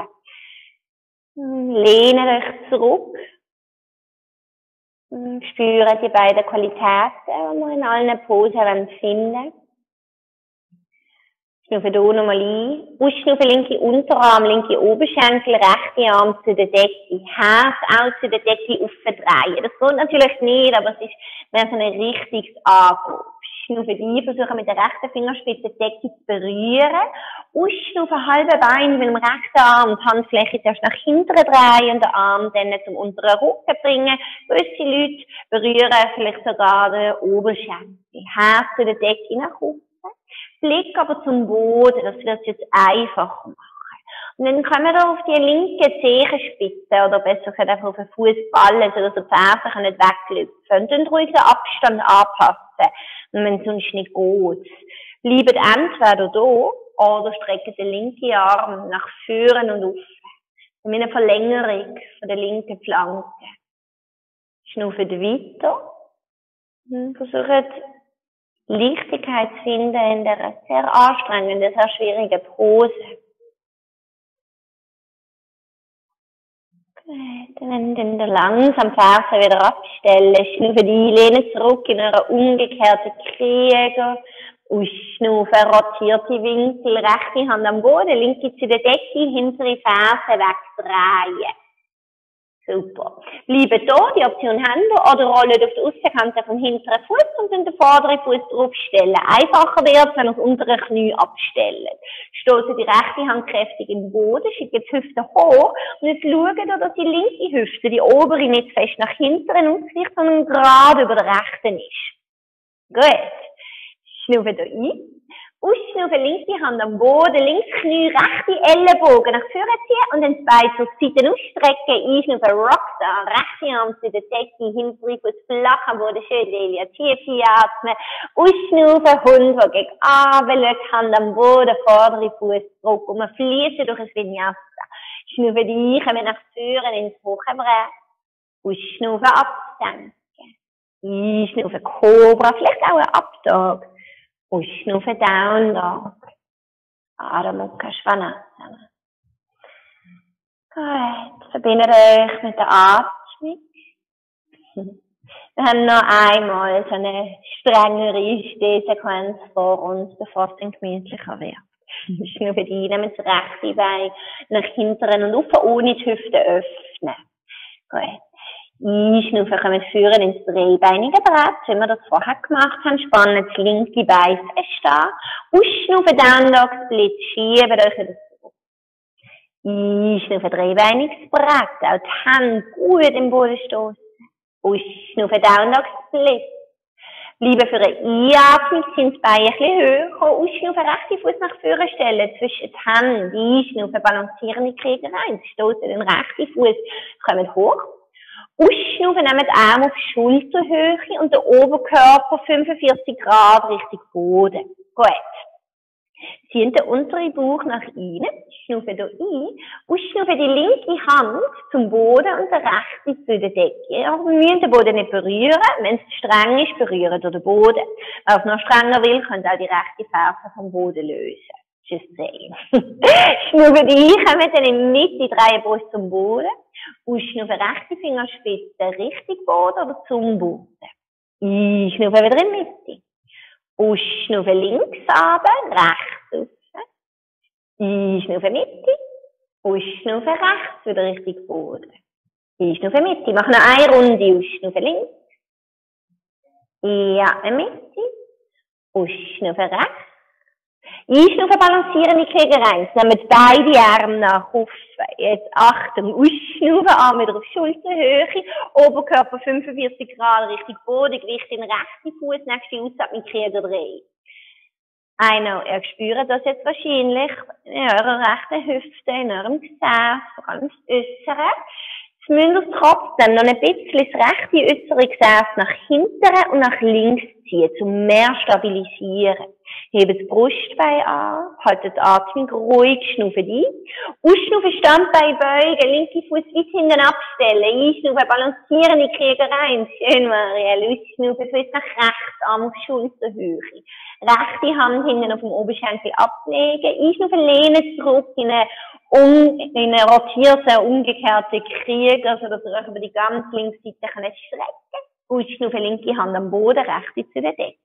Lehnt euch zurück. Spüren die beiden Qualitäten, die wir in allen Posen finden wollen. Schnaufen hier nochmal ein. Ausschnaufen, linke Unterarm, linke Oberschenkel, rechte Arm zu der Decke. Herz auch zu der Decke aufdrehen. Das geht natürlich nicht, aber es ist mehr so ein richtiges Angriff. Schnaufen ein, versuchen mit der rechten Fingerspitze die Decke zu berühren. Ausschnaufen, halbe Bein mit dem rechten Arm, die Handfläche zuerst nach hinten drehen und den Arm dann zum unteren Rücken bringen. Gewisse Leute berühren vielleicht sogar den Oberschenkel. Herz zu der Decke nach oben. Blick aber zum Boden, das wird es jetzt einfach machen. Und dann kommen wir auf die linke Zehenspitze, oder besser gesagt einfach auf den Fußballen, sodass die Fersen nicht weglüpfen. Und dann ruhig den Abstand anpassen, wenn es sonst nicht geht. Bleibt entweder da, oder streckt den linken Arm nach vorne und auf. Mit einer Verlängerung von der linken Flanke. Schnaufen weiter. Und versucht, Leichtigkeit zu finden in der sehr anstrengenden, sehr schwierigen Pose. Gut, dann, dann langsam Fersen wieder abstellen. Schnaufen die Lehne zurück in euren umgekehrten Krieger. Ausschnaufen, rotierte Winkel, rechte Hand am Boden, linke zu der Decke, hintere Ferse wegdrehen. Super. Bleiben da, die Option haben wir, oder rollen auf die Aussenkante vom hinteren Fuß und dann den vorderen Fuß draufstellen. Einfacher wird es, wenn ihr das untere Knie abstellt. Stoßen die rechte Hand kräftig im Boden, schicken die Hüfte hoch und jetzt schauen wir, dass die linke Hüfte, die obere, nicht fest nach hinten ausgleicht, sondern gerade über der rechten ist. Gut. Schnaufen hier ein. Ausschnaufen, linke Hand am Boden, links Knie, rechte Ellenbogen nach vorne ziehen und dann zwei zur Seite ausstrecken, einschnaufen, Rockstar, rechte Arm zu der Decke, hintere Fuß flach am Boden, schön Delia, tief einatmen, ausschnaufen, Hund, wo gegen runter, Hand am Boden, vordere Fuß zurück und wir fließen durch ein Vinyasa. Schnaufen ein, kommen nach vorne ins Hochbrett. Ausschnaufen, absenken. Einschnaufen, Cobra, vielleicht auch ein Abtag. Ausschnaufen, Down Dog. Adho Mukha Svanasana. Gut, verbindet euch mit der Atmung. Wir haben noch einmal so eine strengere Stehsequenz vor uns, bevor es dann gemütlicher wird. Schnaufen ein, nehmen das rechte Bein nach hinten und auf, ohne die Hüfte öffnen. Gut. Einschnaufen, kommen führen ins dreibeinige Brett, wie wir das vorher gemacht haben. Spannen das linke Bein fest an. Ausschnaufen, Down Dog Split, schieben euch wieder zurück. Einschnaufen, dreibeiniges Brett, auch die Hände gut im Boden stoßen. Ausschnaufen, Down Dog Split. Bleiben für eine Einatmung, sind das Bein ein bisschen höher. Ausschnaufen, rechte Fuß nach vorne stellen, zwischen die Hände. Einschnaufen, balancieren die Krieger rein. Stoßen den rechten Fuß, kommen hoch. Ausschnaufen, nehmen die Arme auf Schulterhöhe und der Oberkörper fünfundvierzig Grad Richtung Boden. Gut. Ziehen den unteren Bauch nach innen, schnaufen hier ein, ausschnaufen die linke Hand zum Boden und der rechte zu der Decke. Aber wir müssen den Boden nicht berühren. Wenn es streng ist, berühren wir den Boden. Wer es noch strenger will, könnt auch die rechte Ferse vom Boden lösen. Just saying. Schnaufen ein, kommen dann in der Mitte, drehen Brust zum Boden. Ausschnaufen rechte Fingerspitze Richtung Boden oder zum Boden. Einschnaufen wieder in die Mitte. Ausschnaufen links runter, rechts rauf. Einschnaufen Mitte. Ausschnaufen rechts wieder Richtung Boden. Einschnaufen Mitte. Mach noch eine Runde. Ausschnaufen links. Ja, Mitte. Ausschnaufen rechts. Einschnaufen, balancieren die Knie rein. Nehmen beide Arme nach oben. Jetzt Achtung, ausschnaufen, Arme wieder auf Schulterhöhe. Oberkörper fünfundvierzig Grad Richtung Boden. Gewicht in den rechten Fuß. Nächste Ausatmung, Knie drehen. Einer, ihr spürt das jetzt wahrscheinlich in eurer rechten Hüfte, in eurem Gesäß, vor allem das Äußere. Jetzt müsst ihr trotzdem noch ein bisschen das rechte äußere Gesäß nach hinten und nach links ziehen, um mehr stabilisieren. Hebt das Brustbein an, haltet die Atmung ruhig, schnaufen ein. Ausschnaufen, Standbein beugen, linke Fuß weit hinten abstellen. Einschnaufen, balancieren die Knie rein. Schön, Marielle. Ausschnaufen, Fuß nach rechts, Arm auf Schulterhöhe. Rechte Hand hinten auf dem Oberschenkel ablegen. Einschnaufen, lehnen zurück in eine, um, in eine rotierte, umgekehrte Krieg, also dass ihr euch über die ganze linke Seite könnt strecken. Ausschnaufen, linke Hand am Boden, rechte zu der Decke.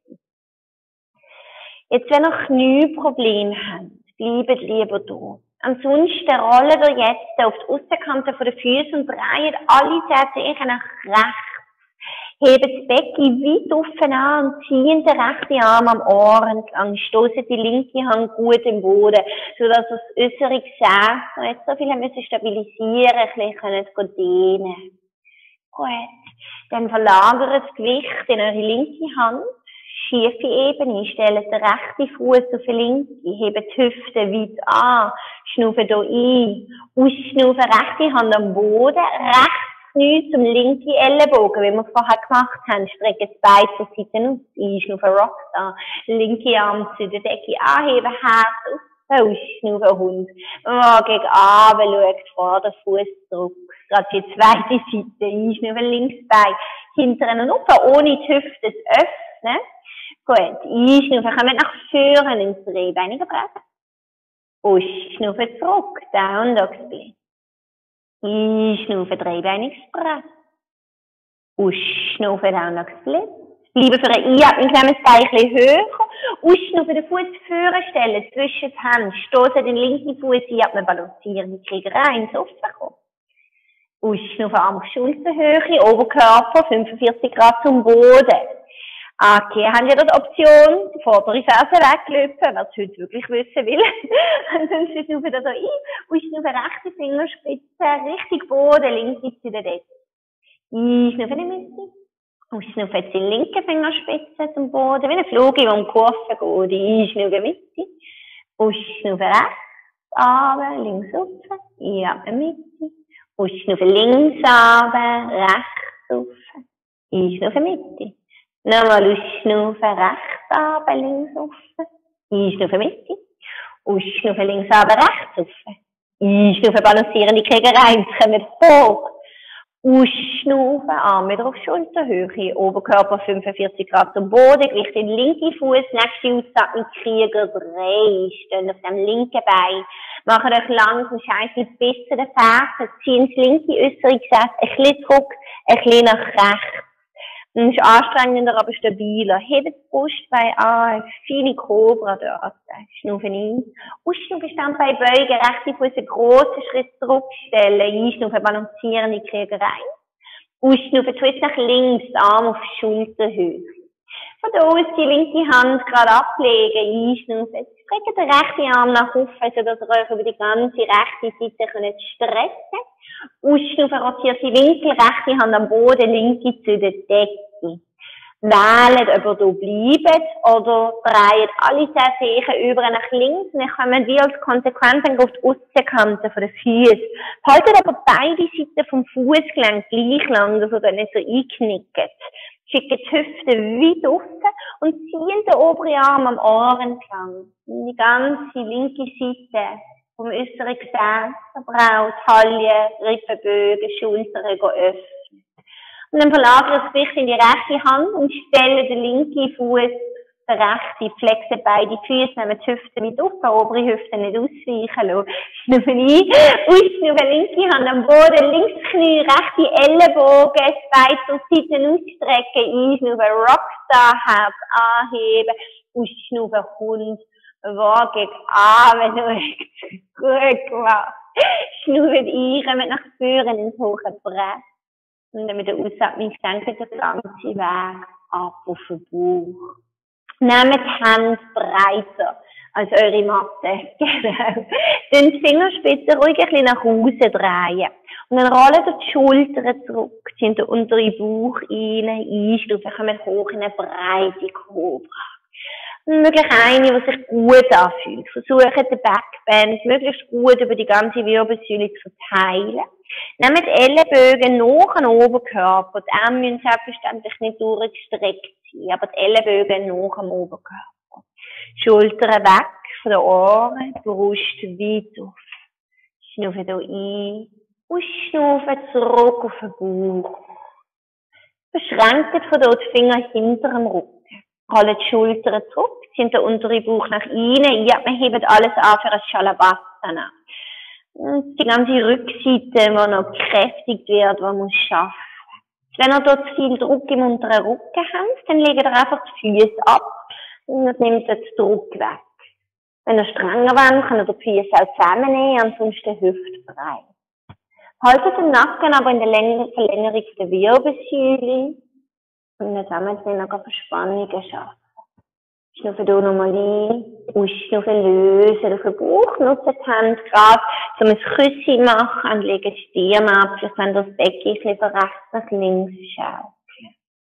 Jetzt, wenn ihr Knieprobleme habt, bleibt lieber da. Ansonsten rollt ihr jetzt auf die Aussenkante der Füße und dreht alle Zehen nach rechts. Hebt das Becken weit offen an und zieht den rechten Arm am Ohr entlang. Stoßt die linke Hand gut im Boden, sodass das äußere Gesäß, das jetzt so viel müssen stabilisieren, ein bisschen dehnen. Gut. Dann verlagert das Gewicht in eure linke Hand. Schiefe Ebene, stellt den rechten Fuß auf die linke, hebt die Hüfte weit an, schnaufen hier ein, ausschnaufen, rechte Hand am Boden, rechts Knie zum linken Ellenbogen, wie wir vorher gemacht haben, strecken das Bein zur Seite aus, einschnaufen, Rockstar, linke Arm zu der Decke anheben, Herz auf, ausschnaufen, Hund, oh, gegen Abend schaut, vor der Fuß zurück, gerade die zweite Seite, einschnaufen, links Bein, hinteren und oben, ohne die Hüfte zu öffnen. Gut, einschnaufen, kommen nach vorne ins dreibeinige Brett. Ausschnaufen zurück, Down Dog Split. Einschnaufen, dreibeiniges Brett. Ausschnaufen, Down Dog Split. Bleiben für eine Einatmung, nehmen das Bein ein bisschen höher. Ausschnaufen, den Fuß vorne stellen, zwischen die Hände. Stoßen den linken Fuß ein, balancieren, die Krieger rein, so kommen. Ausschnaufen, Arm auf Schulterhöhe, Oberkörper fünfundvierzig Grad zum Boden. Okay, haben wir dort die Option, die vordere Ferse weglöpen, wer es heute wirklich wissen will. Ansonsten schnaufen wir da ein, ausschnaufen rechte Fingerspitze, Richtung Boden, linke zu der Decke. Einschnaufen in die Mitte. Ausschnaufen jetzt die linke Fingerspitze zum Boden, wie ein Flug, der um die Kurve geht. Einschnaufen in die Mitte. Ausschnaufen rechts, runter, links rauf, ja, in die Mitte. Ausschnaufen links runter, rechts rauf, einschnaufen in die Mitte. Nochmal ausschnaufen, rechts runter, links rauf, einschnaufen Mitte, ausschnaufen links runter, rechts rauf, Einschnaufen, balancieren die Kegel rein, kommen hoch. Ausschnaufen, Arme wieder auf Schulterhöhe, Oberkörper fünfundvierzig Grad zum Boden, Gewicht in den linken Fuß, nächste Ausatmung, Krieger drei, stehen auf dem linken Bein, machen euch langsam Scheiße bis zu den Fersen, ziehen das linke äußere Gesäß ein bisschen zurück, ein bisschen nach rechts. Das ist anstrengender, aber stabiler. Hebt das Brustbein an, feine Cobra dort. Schnaufen ein. Ausschnaufen, Standbein beugen, rechte Fuß einen grossen Schritt zurückstellen. Einschnaufen, balancieren die Kegel rein. Ausschnaufen, Twist nach links, Arm auf Schulterhöhe. Von da aus die linke Hand gerade ablegen, einschnaufen. Streckt den rechten Arm nach oben, sodass ihr euch über die ganze rechte Seite könnt strecken. Ausschnaufen, rotiert die Winkel, rechte Hand am Boden, linke zu der Decke. Wählt, ob ihr hier bleibt oder dreht alle Zehen über nach links und dann kommen wir als Konsequenz auf die Aussenkante der Füße. Haltet aber beide Seiten vom Fußgelenk gleich lang, dass ihr nicht so einknickt. Schickt die Hüfte weit offen und zieht den oberen Arm am Ohr entlang. Die ganze linke Seite vom äußeren Gesäß, Braut, Taille, Rippenbögen, Schultern öffnen. Und dann verlagert das Gewicht in die rechte Hand und stelle den linken Fuß, den rechten, flexe beide Füße, nehmen die Hüfte mit auf, die obere Hüfte nicht ausweichen lassen. Schnaufen ein, ausschnaufen, linke Hand am Boden, links Knie, rechte Ellenbogen, Beine zur Seite ausstrecken, einschnaufen, Rockstar, Herz anheben, ausschnaufen, Hund, Waage, Arme, gut gemacht. Schnaufen ein, kommen nach vorne ins hohe Brett. Und dann mit der Ausatmung senken den ganzen Weg ab auf den Bauch. Nehmt die Hände breiter als eure Matte. Genau. Dann die Fingerspitzen ruhig ein bisschen nach außen drehen. Und dann rollen ihr die Schultern zurück, ziehen den unteren Bauch rein, einschnaufen, kommen hoch in eine breite Cobra. Möglich eine, die sich gut anfühlt. Versucht den Backbend möglichst gut über die ganze Wirbelsäule zu verteilen. Nehmt die Ellenbögen nach dem Oberkörper. Die Arme müssen selbstverständlich nicht durchgestreckt sein, aber die Ellenbögen nach dem Oberkörper. Schultern weg von den Ohren, Brust weit auf. Schnaufen hier ein. Ausschnaufen zurück auf den Bauch. Beschränkt von dort die Finger hinter dem Rücken. Rollen die Schultern zurück, ziehen den unteren Bauch nach innen, ja, wir heben alles an für ein Shalabhasana. Und die ganze Rückseite, die noch gekräftigt wird, die muss schaffen. Wenn ihr dort viel Druck im unteren Rücken habt, dann legt ihr einfach die Füße ab und nehmt den Druck weg. Wenn ihr strenger wollt, könnt ihr die Füße auch zusammennehmen, ansonsten hüftbreit. Haltet den Nacken aber in der Verlängerung der Wirbelsäule. Und dann sammeln wir noch Verspannungen schaffen. Schnaufen hier nochmal ein, ausschnaufen, lösen auf den Bauch, nutzen die Hände gerade, um ein Küsschen machen, und legen die Stirn ab, vielleicht wenn das Becken ein bisschen von rechts nach links schaukeln.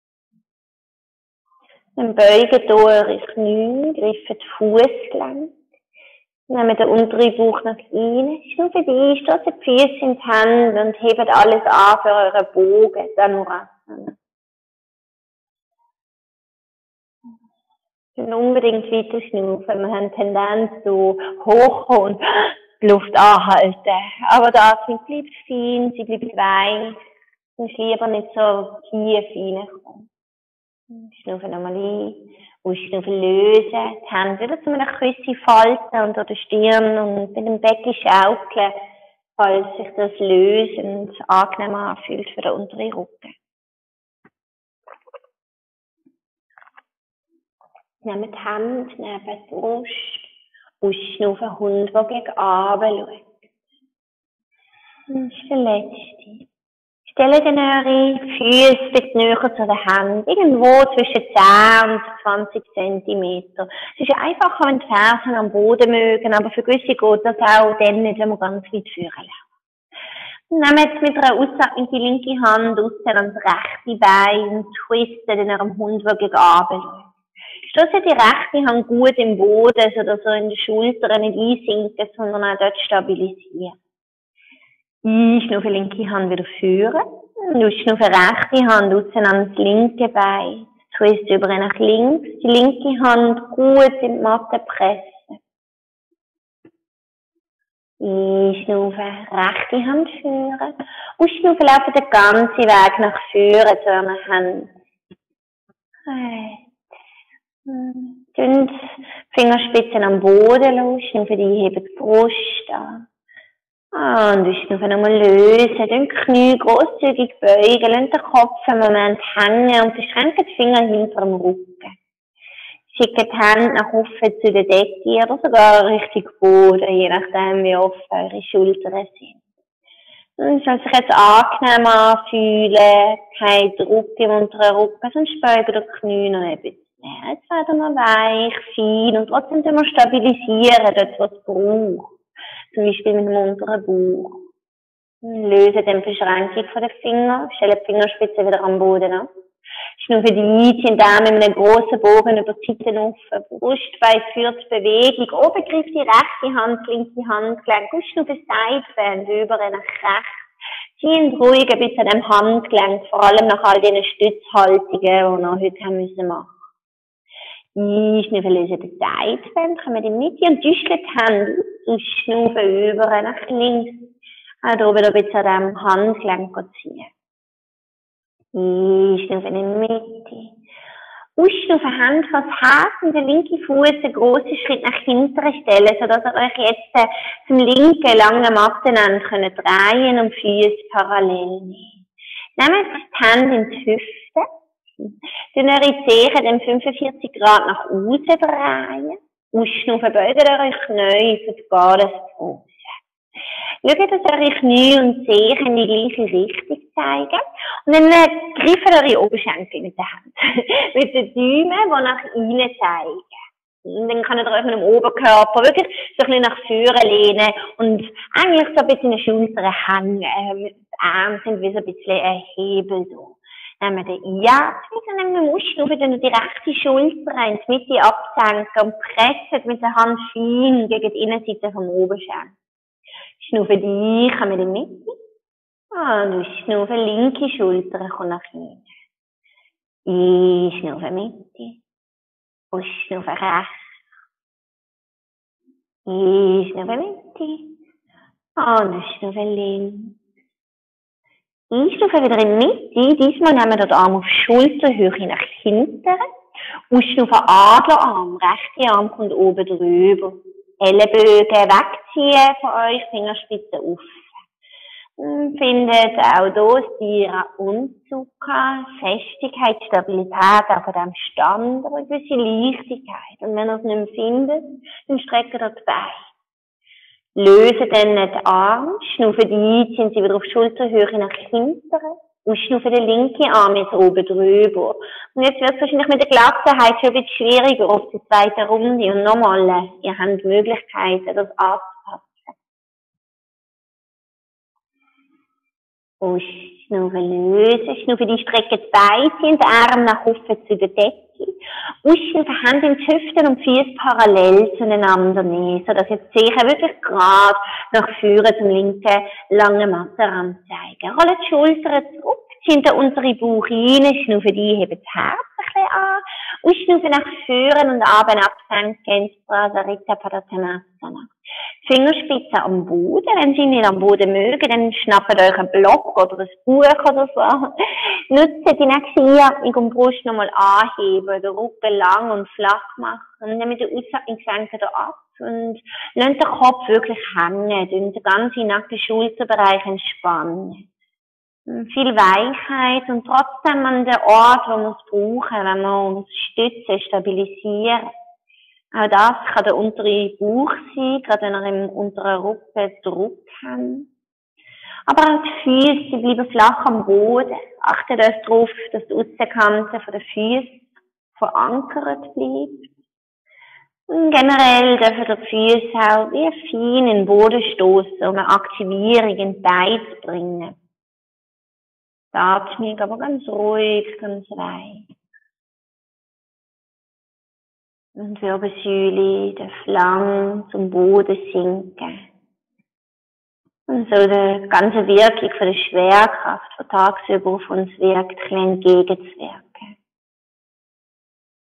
Dann beugen hier eure Knie, greifen die Fußgelenke, nehmen den unteren Bauch nach innen, schnaufen ein, stoßen die Füße in die Hände und heben alles an für euren Bogen, Dhanurasana. Und unbedingt weiter schnaufen. Wir haben Tendenz so hochkommen und die Luft anhalten. Aber da bleibt fein, sie bleibt weich. Und lieber nicht so tief reinkommen. Schnaufen nochmal ein. Ausschnaufen lösen. Die Hände wieder zu einem Küsschen falten unter der Stirn und mit dem Becken schaukeln, falls sich das lösend angenehm anfühlt für den unteren Rücken. Nehmt die Hand neben die Brust, ausschnaufen, Hund, der gegen Abend schaut. Das ist der letzte. Stellt eure Füße näher zu der Hand, irgendwo zwischen zehn und zwanzig Zentimeter. Es ist einfacher, wenn die Fersen am Boden mögen, aber für gewisse geht das auch dann nicht, wenn wir ganz weit führen laufen. Nehmt mit einer Ausatmung die linke Hand raus an das rechte Bein und twistet in eurem Hund, der gegen Abend schaut. Stoßen die rechte Hand gut im Boden, sodass er in die Schultern nicht einsinkt, sondern auch dort stabilisiert. Einschnaufen, linke Hand wieder führen. Und ausschnaufen, rechte Hand raus an das linke Bein. Twist über nach links. Die linke Hand gut in die Matte pressen. Einschnaufen, rechte Hand führen. Ausschnaufen, laufen den ganzen Weg nach vorne zu einer Hand. Und Fingerspitzen am Boden los, schnaufen, die heben die Brust an. Und ausschnaufen, nochmal lösen, den Knie grosszügig beugen, lassen den Kopf einen Moment hängen und verschränken die Finger hinter dem Rücken. Schicken die Hände nach oben zu der Decke oder sogar Richtung Boden, je nachdem wie offen eure Schultern sind. Es soll sich jetzt angenehm anfühlen, kein Druck im unteren Rücken, sonst beugen die Knie noch ein bisschen mehr. Jetzt werden wir weich, fein und trotzdem wir stabilisieren, dort wo es braucht. Zum Beispiel mit dem unteren Bauch. Lösen dann die Verschränkung von den Fingern, stellen die Fingerspitzen wieder am Boden ab. Schnaufen die ein, ziehen Arme mit einem grossen Bogen über die Seiten auf. Brustbein führt die Bewegung. Oben greift die rechte Hand, die linke Handgelenk. Schnaufen Sideband über nach rechts. Ziehen ruhig ein bisschen an dem Handgelenk, vor allem nach all diesen Stützhaltungen, die wir heute haben müssen machen. Einschnaufen, lösen den Sideband, kommen in die Mitte und düscheln die Hände aus. Schnaufen über nach links. Auch hier wieder ein bisschen an dem Handgelenk ziehen. Einschnaufen in die Mitte. Ausschnaufen, Hand vors Herz und der linke Fuß einen grossen Schritt nach hinten stellen, sodass ihr euch jetzt zum linken langen Mattenende könnt drehen und Füße parallel nehmen. Nehmt die Hände in die Hüfte. Dann eure Zehen dann fünfundvierzig Grad nach außen drehen. Ausschnaufen, beugt eure Knie für die Gardesbrust. Schaut, dass eure Knie und Zehen in die gleiche Richtung zeigen. Und dann äh, greift eure Oberschenkel mit der Hand. mit den Daumen, die nach innen zeigen. Und dann könnt ihr euch mit dem Oberkörper wirklich so ein bisschen nach vorne lehnen und eigentlich so ein bisschen in die Schultern hängen. Die Arme sind wie so ein bisschen ein Hebel da. Nehmen wir den Einatmen und nehmen wir Ausschnaufen, dann die rechte Schulter in die Mitte absenken und pressen mit der Hand fein gegen die Innenseite vom Oberschenkel. Schnaufen die ein, kommen in die Mitte. Und schnaufen linke Schulter, kommt nach hinten. Einschnaufen Mitte. Ausschnaufen rechts. Einschnaufen Mitte. Und ausschnaufen links. Einschnaufen wieder in die Mitte. Diesmal nehmen wir den Arm auf Schulterhöhe nach hinten. Ausschnaufen Adlerarm. Rechte Arm kommt oben drüber. Ellenbögen wegziehen von euch, Fingerspitzen auf. Findet auch hier Stira und Zucker, Festigkeit, Stabilität auch von diesem Stand, aber eine gewisse Leichtigkeit. Und wenn ihr es nicht mehr findet, dann streckt ihr die Beine. Lösen dann den Arm, schnaufen die ein, ziehen sie wieder auf Schulterhöhe nach hinten. Und schnaufen den linken Arm jetzt oben drüber. Und jetzt wird es wahrscheinlich mit der Gelassenheit schon ein bisschen schwieriger auf die zweite Runde. Und nochmal, ihr habt Möglichkeiten, das anzupassen. Ausschnaufen, lösen, schnaufen die Strecke die Beine, ziehen die Arme nach oben zu der Decke. Ausschnaufen, Hände in die Hüften und Füße parallel zueinander nehmen, sodass jetzt die Zehen wirklich gerade nach vorne zum linken langen Mattenrand zeigen. Rollen die Schultern zurück, ziehen den unteren Bauch rein, schnaufen die, heben das Herz ein bisschen an. Ausschnaufen nach vorne und Abend absenken ins Prasarita Padottanasana. Fingerspitzen am Boden. Wenn Sie nicht am Boden mögen, dann schnappt euch einen Block oder ein Buch oder so. Nutzt die nächste Einatmung und Brust nochmal anheben, den Rücken lang und flach machen. Und dann mit der Ausatmung senken ihr ab und lasst den Kopf wirklich hängen. Und den ganzen Nacken-Schulterbereich entspannen. Viel Weichheit und trotzdem an den Ort, wo wir es brauchen, wenn wir uns stützen, stabilisieren. Auch das kann der untere Bauch sein, gerade wenn ihr im unteren Rücken Druck habt. Aber auch die Füße, sie bleiben flach am Boden. Achtet euch darauf, dass die Aussenkante von den Füßen verankert bleibt. Und generell dürfen die Füße auch wie fein in den Boden stoßen, um eine Aktivierung in die Beine zu bringen. Die Atmung aber ganz ruhig, ganz weich. Und die Wirbelsäule darf lang zum Boden sinken. Und so die ganze Wirkung von der Schwerkraft, die tagsüber auf uns wirkt, ein bisschen entgegenzuwirken.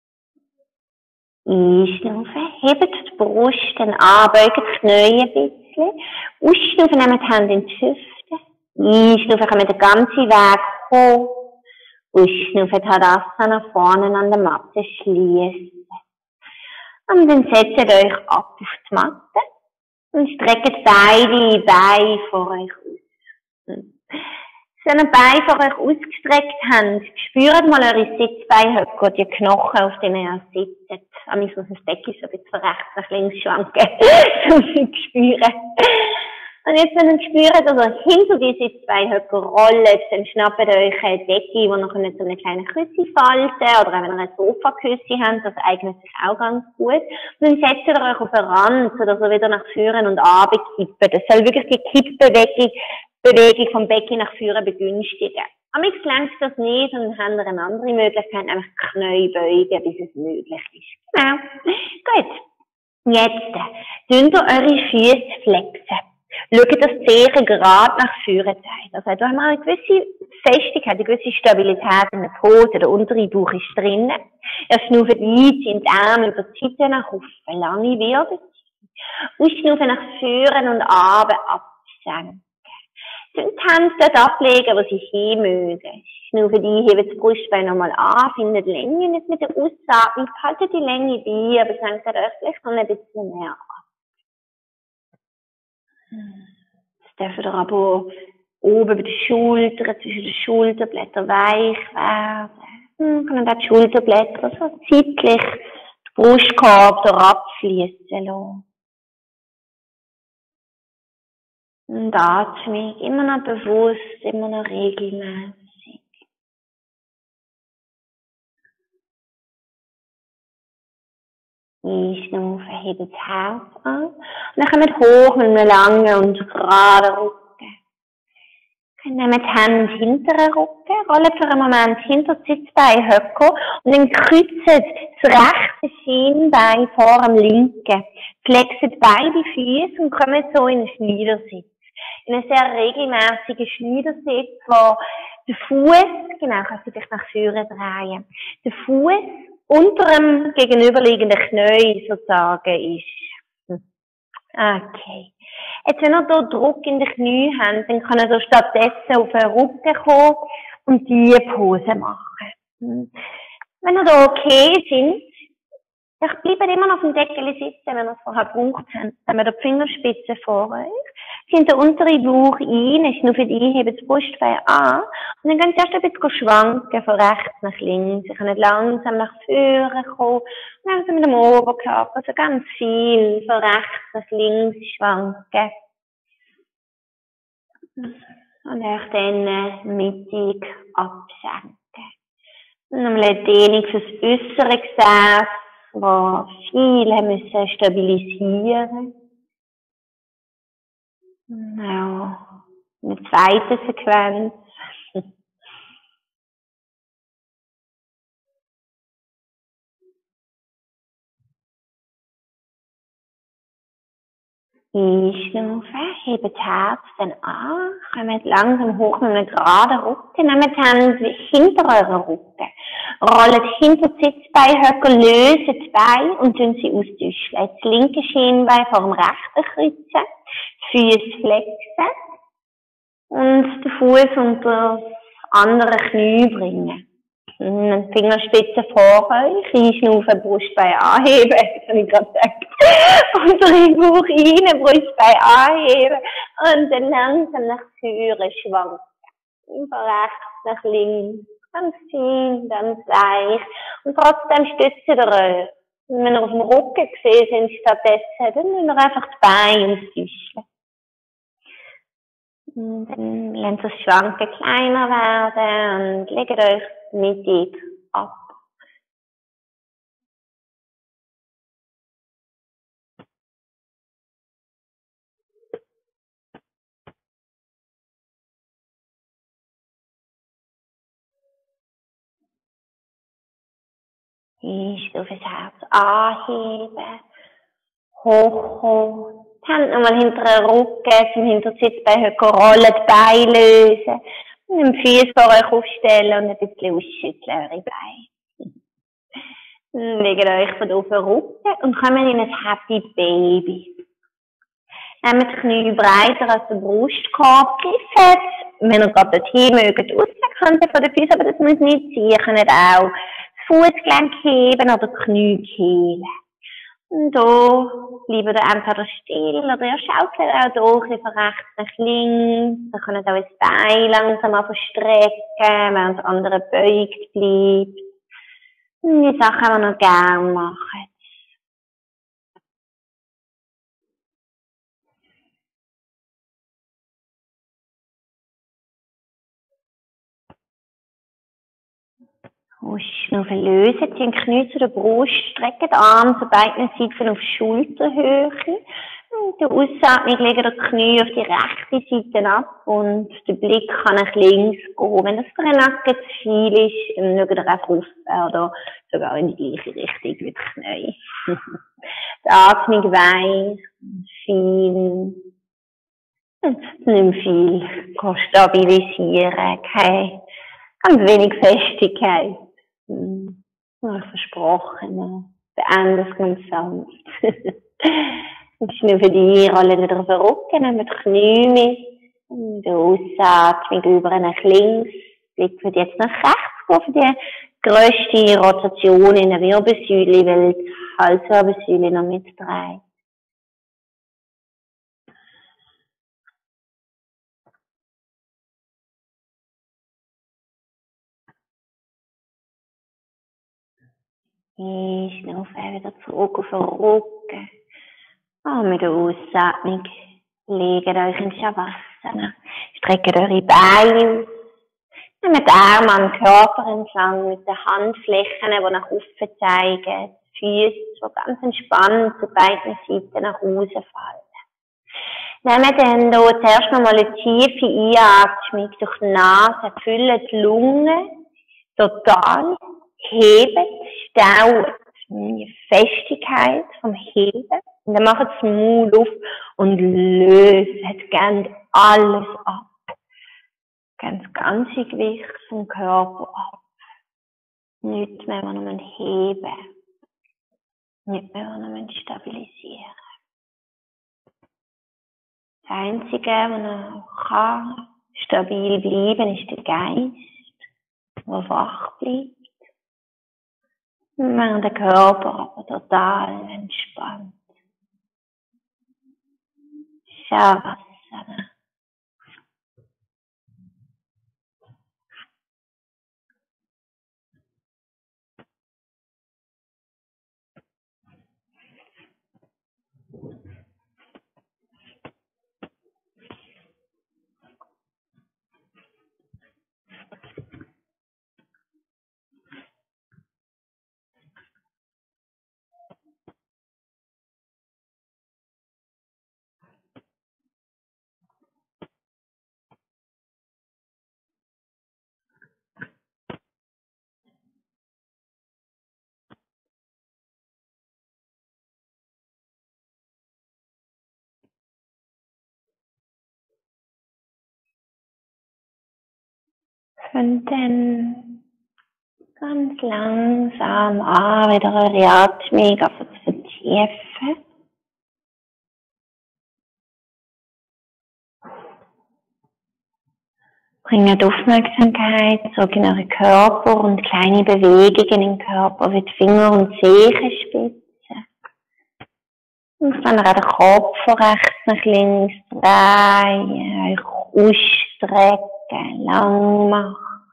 Einschnaufen, hebt die Brust dann an, beugt die Knie ein bisschen. bisschen. Ausschnaufen, nehmen die Hände in die Hüfte. Einschnaufen, können wir den ganzen Weg hoch. Ausschnaufen, Tadasana vorne an der Matte schließen. Und dann setzt euch ab auf die Matte und streckt beide Beine vor euch aus. Wenn ihr Beine vor euch ausgestreckt habt, spürt mal eure Sitzbeinhöcker, die Knochen, auf denen ihr sitzt. Am muss das Becken so ein bisschen von rechts nach links schwanken, um sie zu spüren. Und jetzt, wenn ihr spürt, also hinter die Sitzbeinhöcker rollt, dann schnappt euch eine Decke, wo ihr könnt so eine kleine Küsse falten, oder auch wenn ihr eine Sofaküsse habt, das eignet sich auch ganz gut. Und dann setzt ihr euch auf den Rand, sodass ihr wieder nach vorne und runter kippt. Das soll wirklich die Kippbewegung Bewegung vom Becken nach vorne begünstigen. Aber jetzt längt das nicht und dann habt ihr eine andere Möglichkeit, einfach die Knie beugen, bis es möglich ist. Genau. Gut. Jetzt, dünnt ihr eure Füße flexen. Schaut, dass die Zehen gerade nach vorne zeigen. Also, da haben wir eine gewisse Festigkeit, eine gewisse Stabilität in der Pose, der untere Bauch ist drinnen. Ihr schnauft ein, zieht die Arme über die Seite nach oben, lange Wirbel. Ausschnaufen nach vorne und runter absenken. Die Hände dort ablegen, wo sie hin mögen. Schnaufen ein, heben das Brustbein nochmal an, findet Länge nicht mit der Ausatmung, haltet die Länge bei, aber senkt euch vielleicht noch ein bisschen mehr ab. Jetzt dürft ihr aber oben bei den Schultern, zwischen den Schulterblättern weich werden. Hm, können auch die Schulterblätter so zeitlich den Brustkorb da abfließen lassen. Und Atmung immer noch bewusst, immer noch regelmäßig. Einschnaufen, hebt das Herz an. Und dann kommt hoch mit einem langen und geraden Rücken. Dann nehmen die Hände hinter den Rücken, rollen für einen Moment hinter die Sitzbeinhöcker und dann kreuzen das rechte Schienbein vor dem linken. Flexen beide Füße und kommen so in einen Schneidersitz. In einem sehr regelmäßigen Schneidersitz, wo der Fuß, genau, kann sich nach vorne drehen. Der Fuß unter dem gegenüberliegenden Knie sozusagen ist. Okay. Jetzt, wenn ihr hier Druck in den Knie habt, dann kann ihr stattdessen auf den Rücken kommen und diese Pose machen. Wenn ihr da okay sind, ich bleibe immer noch auf dem Deckel sitzen, wenn ihr es vorher gebraucht habt. Dann habt ihr die Fingerspitze vor euch. Sind der untere Bauch ein, schnauft ein, hebt das Brustbein an. Und dann könnt ihr erst ein bisschen schwanken, von rechts nach links. Ihr könnt langsam nach vorne kommen. Und langsam mit dem Oberkörper, so ganz viel von rechts nach links schwanken. Und euch dann mittig absenken. Und nochmal eine Dehnung fürs äußere Gesäß, wo viele müssen stabilisieren. Ja, eine zweite Sequenz. Einschnaufen, hebt das Herz dann an, kommt langsam hoch mit einem geraden Rücken, nehmt die Hände hinter euren Rücken, rollt hinter die Sitzbeinhöcker, löst die Beine und tun sie austauschen. Das linke Schienbein vor dem rechten kreuzen, Füße flexen und den Fuß unter das andere Knie bringen. Und die Fingerspitze vor euch, einschnaufen, Brustbein anheben, das habe ich gerade gesagt. Untere Bauch rein, Brustbein anheben und dann langsam nach vorne schwanken. Von rechts nach links, ganz fein, ganz weich. Und trotzdem stützt ihr euch. Und wenn ihr auf dem Rücken gesehen sind, stattdessen, dann müsst ihr einfach die Beine austauschen. Und dann lasst das Schwanken kleiner werden und legt euch mittig ab. Einstufe das Herz anheben, hochkommen, die Hände nochmal hinter den Rücken, zum Hintersitz-Beinhöcker rollen, die Beine lösen und den Fuß vor euch aufstellen und ein bisschen ausschütteln, eure Beine. Legt euch von auf den Rücken und kommen in ein Happy Baby. Nehmt die Knie breiter als der Brustkorb. Griff wenn ihr gerade dorthin mögt, ausstrecken von den Füßen, aber das muss nicht sein. Ihr könnt auch das Fußgelenk heben oder die Knie heben. Und da bleibt ihr entweder still oder ihr schaukelt auch durch, von rechts nach links. Ihr könnt auch das Bein langsam verstrecken, während das andere beugt bleibt. Und die Sachen, die ihr noch gerne macht. Husch, noch verlösen, die Knie zu der Brust, strecken die Arme zu beiden Seiten auf Schulterhöhe. Und der Ausatmung legen die Knie auf die rechte Seite ab und der Blick kann nach links gehen. Wenn das für den Nacken zu viel ist, dann schaut ihr einfach auf oder sogar in die gleiche Richtung wie die Knie. Die Atmung weich, viel, nicht mehr viel, kann stabilisieren, keine, ganz wenig Festigkeit. Hm. Ich versprochen, beende es ganz sanft. Das ist nur für die Rolle wieder auf den Rücken, nehmen die Knie mit, mit der Ausatmung über nach links, Blick wird jetzt nach rechts, für die grösste Rotation in der Wirbelsäule, weil die Halswirbelsäule noch mitdreht. Schnaufen wieder zurück auf den Rücken. Und mit der Ausatmung legt euch in Shavasana. Streckt eure Beine aus. Nehmt die Arme am Körper entlang mit den Handflächen, die nach oben zeigen. Die Füße, die ganz entspannt zu beiden Seiten nach außen fallen. Nehmt dann hier zuerst nochmal eine tiefe Einatmung durch die Nase. Füllt die Lunge total. Hebt, staut die Festigkeit vom Heben. Und dann macht das Maul auf und löst ganz alles ab. Ganz das ganze Gewicht vom Körper ab. Nicht mehr, wenn wir heben. Nicht mehr, wenn wir stabilisieren. Das Einzige, was noch kann, stabil bleiben, ist der Geist, der wach bleibt. Während der Körper aber total entspannt. Shavasana. Und dann ganz langsam an, wieder eure Atmung auf zu vertiefen. Bringt Aufmerksamkeit zurück in euren Körper und kleine Bewegungen im Körper wie die Finger- und Zehenspitzen. Und dann auch den Kopf von rechts nach links drehen, euch ausstrecken, lang machen.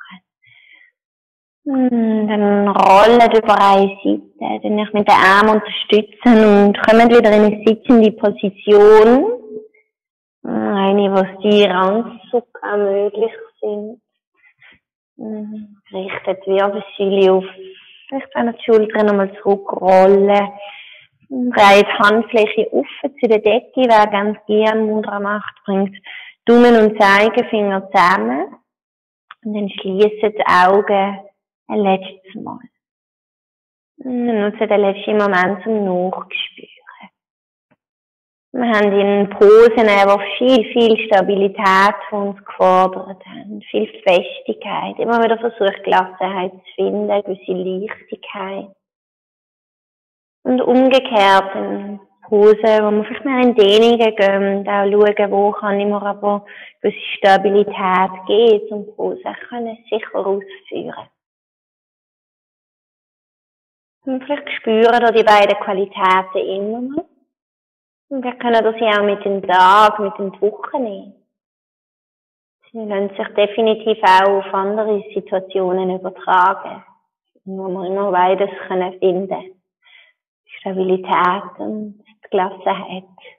Und dann rollen über eine Seite, dann euch mit den Armen unterstützen und kommen wieder in eine sitzende Position. Eine, wo die Randzucker möglich sind. Richtet die Wirbelsäule auf. Vielleicht wenn ihr die Schultern nochmal zurückrollen. Dreht die Handfläche offen zu der Decke. Wer ganz gerne Mudra macht, bringt Daumen und Zeigefinger zusammen. Und dann schließt die Augen ein letztes Mal. Und nutzt den letzten Moment zum Nachspüren. Wir haben in Posen einfach viel, viel Stabilität von uns gefordert haben. Viel Festigkeit. Immer wieder versucht, Gelassenheit zu finden, gewisse Leichtigkeit. Und umgekehrt, dann Pause, wo wir vielleicht mehr in Dehnungen gehen, auch schauen, wo kann ich mir aber gewisse Stabilität geben, um die Pause können sicher ausführen. Und vielleicht spüren da die beiden Qualitäten immer noch. Und wir können das ja auch mit dem Tag, mit den Wochen nehmen. Sie lassen sich definitiv auch auf andere Situationen übertragen, wo wir immer beides können finden. Stabilität und die Gelassenheit.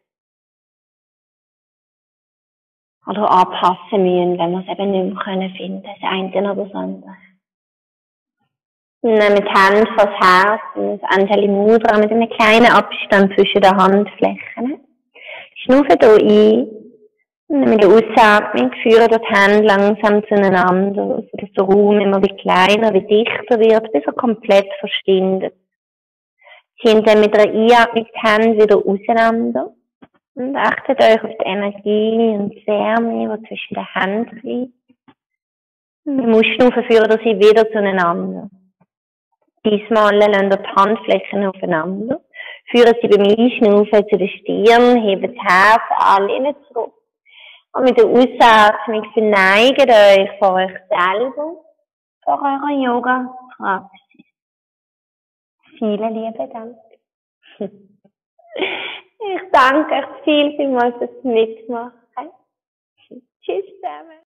Oder anpassen müssen, wenn wir es eben nicht mehr können finden, das eine oder das andere. Nehmen die Hände vors Herz und das Anjali Mudra mit einem kleinen Abstand zwischen den Handflächen. Schnaufen hier ein und mit der Ausatmung führen die Hände langsam zueinander, sodass der Raum immer wie kleiner, wie dichter wird, bis er komplett verschwindet. Ziehen dann mit der Einatmung die Hände wieder auseinander und achtet euch auf die Energie und die Wärme, die zwischen den Händen liegt. Beim Ausschnaufen führen sie wieder zueinander. Diesmal lassen die Handflächen aufeinander. Führen sie beim Einschnaufen zu der Stirn, heben das Herz an, lehnen zurück. Und mit der Ausatmung verneigt euch vor euch selber, vor eurer Yoga-Praxis. Vielen lieben Dank. Ich danke euch viel, vielmals fürs Mitmachen. Tschüss zusammen.